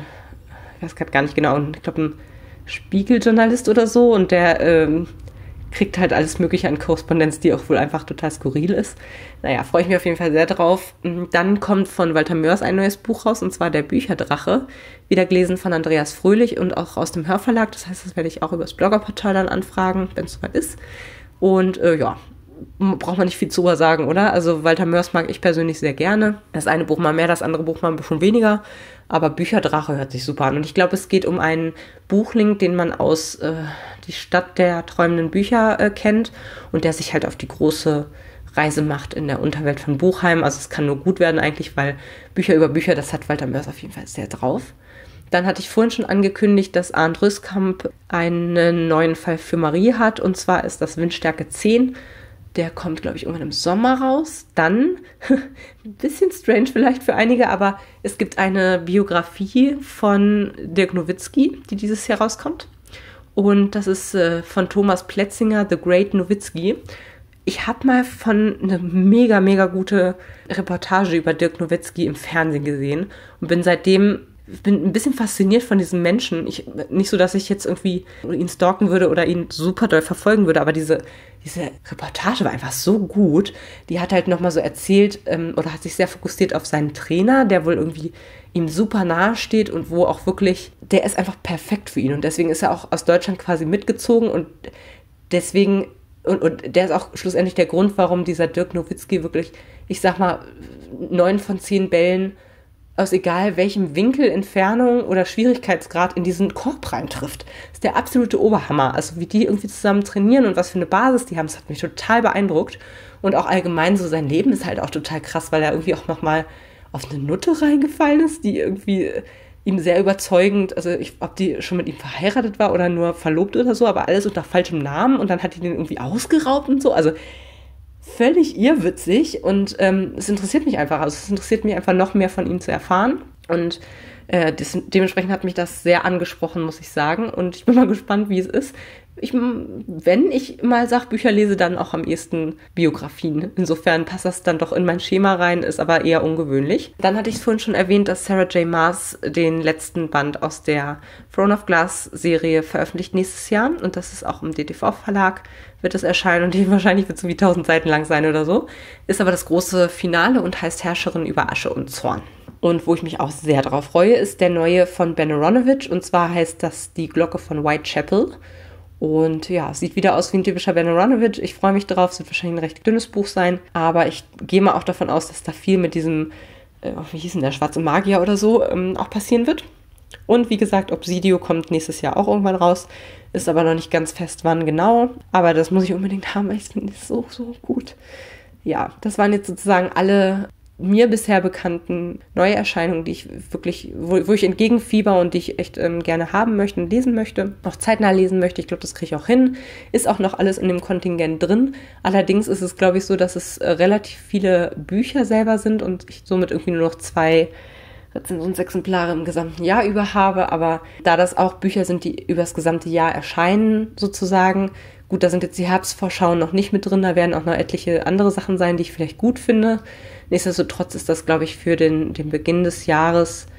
ich weiß gerade gar nicht genau, ich glaube ein Spiegeljournalist oder so und der kriegt halt alles Mögliche an Korrespondenz, die auch wohl einfach total skurril ist. Naja, freue ich mich auf jeden Fall sehr drauf. Dann kommt von Walter Mörs ein neues Buch raus, und zwar Der Bücherdrache, wieder gelesen von Andreas Fröhlich und auch aus dem Hörverlag. Das heißt, das werde ich auch über das Bloggerportal dann anfragen, wenn es soweit ist. Und ja, braucht man nicht viel zu sagen, oder? Also Walter Mörs mag ich persönlich sehr gerne. Das eine Buch mal mehr, das andere Buch mal ein bisschen weniger. Aber Bücherdrache hört sich super an. Und ich glaube, es geht um einen Buchlink, den man aus Die Stadt der träumenden Bücher kennt und der sich halt auf die große Reise macht in der Unterwelt von Buchheim. Also es kann nur gut werden eigentlich, weil Bücher über Bücher, das hat Walter Mörs auf jeden Fall sehr drauf. Dann hatte ich vorhin schon angekündigt, dass Arndt Rüskamp einen neuen Fall für Marie hat. Und zwar ist das Windstärke 10. Der kommt, glaube ich, irgendwann im Sommer raus. Dann, ein bisschen strange vielleicht für einige, aber es gibt eine Biografie von Dirk Nowitzki, die dieses Jahr rauskommt. Und das ist von Thomas Plätzinger, The Great Nowitzki. Ich habe mal eine mega, mega gute Reportage über Dirk Nowitzki im Fernsehen gesehen und bin ein bisschen fasziniert von diesem Menschen. Nicht so, dass ich jetzt irgendwie ihn stalken würde oder ihn super doll verfolgen würde, aber diese Reportage war einfach so gut. Die hat halt nochmal so erzählt oder hat sich sehr fokussiert auf seinen Trainer, der wohl irgendwie ihm super nahe steht und wo auch wirklich, der ist einfach perfekt für ihn und deswegen ist er auch aus Deutschland quasi mitgezogen und deswegen, und der ist auch schlussendlich der Grund, warum dieser Dirk Nowitzki wirklich, ich sag mal, 9 von 10 Bällen aus egal welchem Winkel, Entfernung oder Schwierigkeitsgrad in diesen Korb reintrifft. Das ist der absolute Oberhammer. Also wie die irgendwie zusammen trainieren und was für eine Basis die haben, das hat mich total beeindruckt. Und auch allgemein so sein Leben ist halt auch total krass, weil er irgendwie auch nochmal auf eine Nutte reingefallen ist, die irgendwie ihm sehr überzeugend, also ob die schon mit ihm verheiratet war oder nur verlobt oder so, aber alles unter falschem Namen und dann hat die den irgendwie ausgeraubt und so. Also völlig irrwitzig und es interessiert mich einfach. Also es interessiert mich einfach noch mehr von ihm zu erfahren und dementsprechend hat mich das sehr angesprochen, muss ich sagen. Und ich bin mal gespannt, wie es ist. Wenn ich mal Sachbücher lese, dann auch am ehesten Biografien. Insofern passt das dann doch in mein Schema rein, ist aber eher ungewöhnlich. Dann hatte ich es vorhin schon erwähnt, dass Sarah J. Maas den letzten Band aus der Throne of Glass Serie veröffentlicht nächstes Jahr. Und das ist auch im DTV-Verlag, wird es erscheinen. Und wahrscheinlich wird es irgendwie 1000 Seiten lang sein oder so. Ist aber das große Finale und heißt Herrscherin über Asche und Zorn. Und wo ich mich auch sehr drauf freue, ist der neue von Ben Aronovich. Und zwar heißt das Die Glocke von Whitechapel. Und ja, sieht wieder aus wie ein typischer Ben Aronovich. Ich freue mich drauf, es wird wahrscheinlich ein recht dünnes Buch sein. Aber ich gehe mal auch davon aus, dass da viel mit diesem, wie hieß denn der, Schwarze Magier oder so, auch passieren wird. Und wie gesagt, Obsidio kommt nächstes Jahr auch irgendwann raus. Ist aber noch nicht ganz fest, wann genau. Aber das muss ich unbedingt haben, weil ich finde es so, so gut. Ja, das waren jetzt sozusagen alle mir bisher bekannten Neuerscheinungen, die ich wirklich, wo ich entgegenfieber und die ich echt gerne haben möchte und lesen möchte, auch zeitnah lesen möchte. Ich glaube, das kriege ich auch hin. Ist auch noch alles in dem Kontingent drin. Allerdings ist es, glaube ich, so, dass es relativ viele Bücher selber sind und ich somit irgendwie nur noch 2 Rezensionsexemplare im gesamten Jahr über habe. Aber da das auch Bücher sind, die über das gesamte Jahr erscheinen, sozusagen, gut, da sind jetzt die Herbstvorschauen noch nicht mit drin, da werden auch noch etliche andere Sachen sein, die ich vielleicht gut finde. Nichtsdestotrotz ist das, glaube ich, für den Beginn des Jahres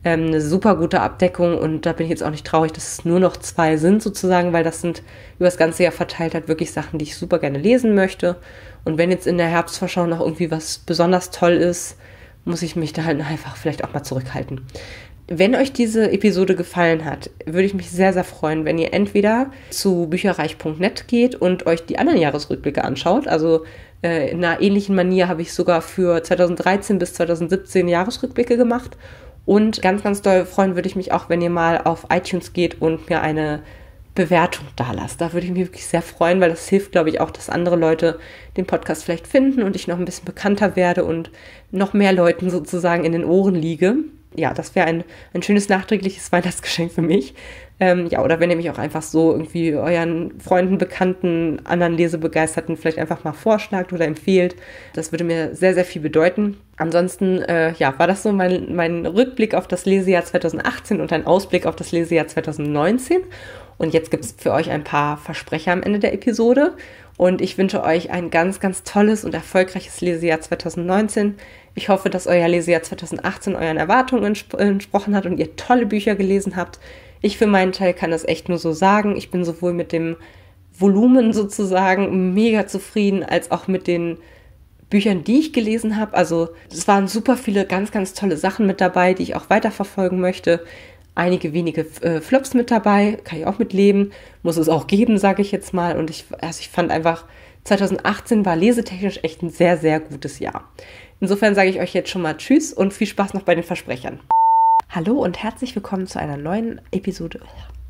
eine super gute Abdeckung und da bin ich jetzt auch nicht traurig, dass es nur noch 2 sind sozusagen, weil das sind über das ganze Jahr verteilt halt wirklich Sachen, die ich super gerne lesen möchte. Und wenn jetzt in der Herbstvorschau noch irgendwie was besonders toll ist, muss ich mich da halt einfach vielleicht auch mal zurückhalten. Wenn euch diese Episode gefallen hat, würde ich mich sehr, sehr freuen, wenn ihr entweder zu bücherreich.net geht und euch die anderen Jahresrückblicke anschaut. Also in einer ähnlichen Manier habe ich sogar für 2013 bis 2017 Jahresrückblicke gemacht. Und ganz, ganz doll freuen würde ich mich auch, wenn ihr mal auf iTunes geht und mir eine Bewertung dalasst. Da würde ich mich wirklich sehr freuen, weil das hilft, glaube ich, auch, dass andere Leute den Podcast vielleicht finden und ich noch ein bisschen bekannter werde und noch mehr Leuten sozusagen in den Ohren liege. Ja, das wäre ein schönes nachträgliches Weihnachtsgeschenk für mich. Oder wenn ihr mich auch einfach so irgendwie euren Freunden, Bekannten, anderen Lesebegeisterten vielleicht einfach mal vorschlagt oder empfehlt. Das würde mir sehr, sehr viel bedeuten. Ansonsten, war das so mein Rückblick auf das Lesejahr 2018 und ein Ausblick auf das Lesejahr 2019. Und jetzt gibt es für euch ein paar Versprecher am Ende der Episode. Und ich wünsche euch ein ganz, ganz tolles und erfolgreiches Lesejahr 2019. Ich hoffe, dass euer Lesejahr 2018 euren Erwartungen entsprochen hat und ihr tolle Bücher gelesen habt. Ich für meinen Teil kann das echt nur so sagen. Ich bin sowohl mit dem Volumen sozusagen mega zufrieden, als auch mit den Büchern, die ich gelesen habe. Also es waren super viele ganz, ganz tolle Sachen mit dabei, die ich auch weiterverfolgen möchte. Einige wenige Flops mit dabei, kann ich auch mitleben, muss es auch geben, sage ich jetzt mal. Und ich fand einfach, 2018 war lesetechnisch echt ein sehr, sehr gutes Jahr. Insofern sage ich euch jetzt schon mal Tschüss und viel Spaß noch bei den Versprechern. Hallo und herzlich willkommen zu einer neuen Episode.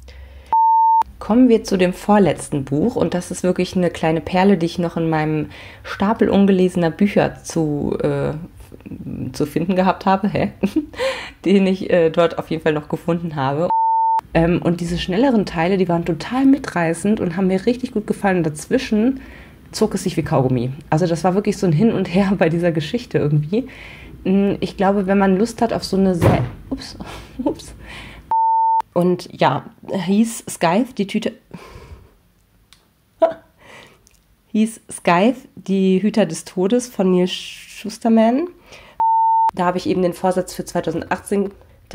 Kommen wir zu dem vorletzten Buch und das ist wirklich eine kleine Perle, die ich noch in meinem Stapel ungelesener Bücher zu finden gehabt habe, den ich dort auf jeden Fall noch gefunden habe. Und diese schnelleren Teile, die waren total mitreißend und haben mir richtig gut gefallen. Und dazwischen zog es sich wie Kaugummi. Also das war wirklich so ein Hin und Her bei dieser Geschichte irgendwie. Ich glaube, wenn man Lust hat auf so eine sehr... Ups. Und ja, hieß Scythe, die Hüter des Todes von Neil Shusterman. Da habe ich eben den Vorsatz für 2018,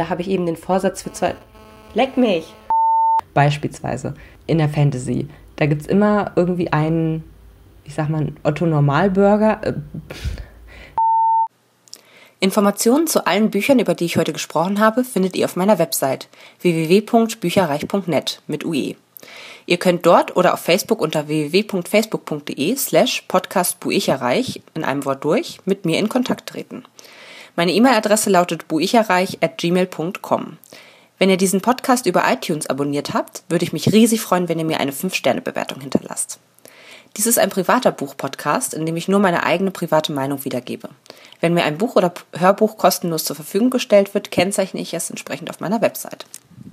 Leck mich! Beispielsweise in der Fantasy. Da gibt es immer irgendwie einen, ich sag mal, Otto-Normalbürger. Informationen zu allen Büchern, über die ich heute gesprochen habe, findet ihr auf meiner Website www.bücherreich.net mit UE. Ihr könnt dort oder auf Facebook unter www.facebook.de/podcastbuicherreich in einem Wort durch mit mir in Kontakt treten. Meine E-Mail-Adresse lautet buicherreich@gmail.com. Wenn ihr diesen Podcast über iTunes abonniert habt, würde ich mich riesig freuen, wenn ihr mir eine 5-Sterne-Bewertung hinterlasst. Dies ist ein privater Buch-Podcast, in dem ich nur meine eigene private Meinung wiedergebe. Wenn mir ein Buch oder Hörbuch kostenlos zur Verfügung gestellt wird, kennzeichne ich es entsprechend auf meiner Website.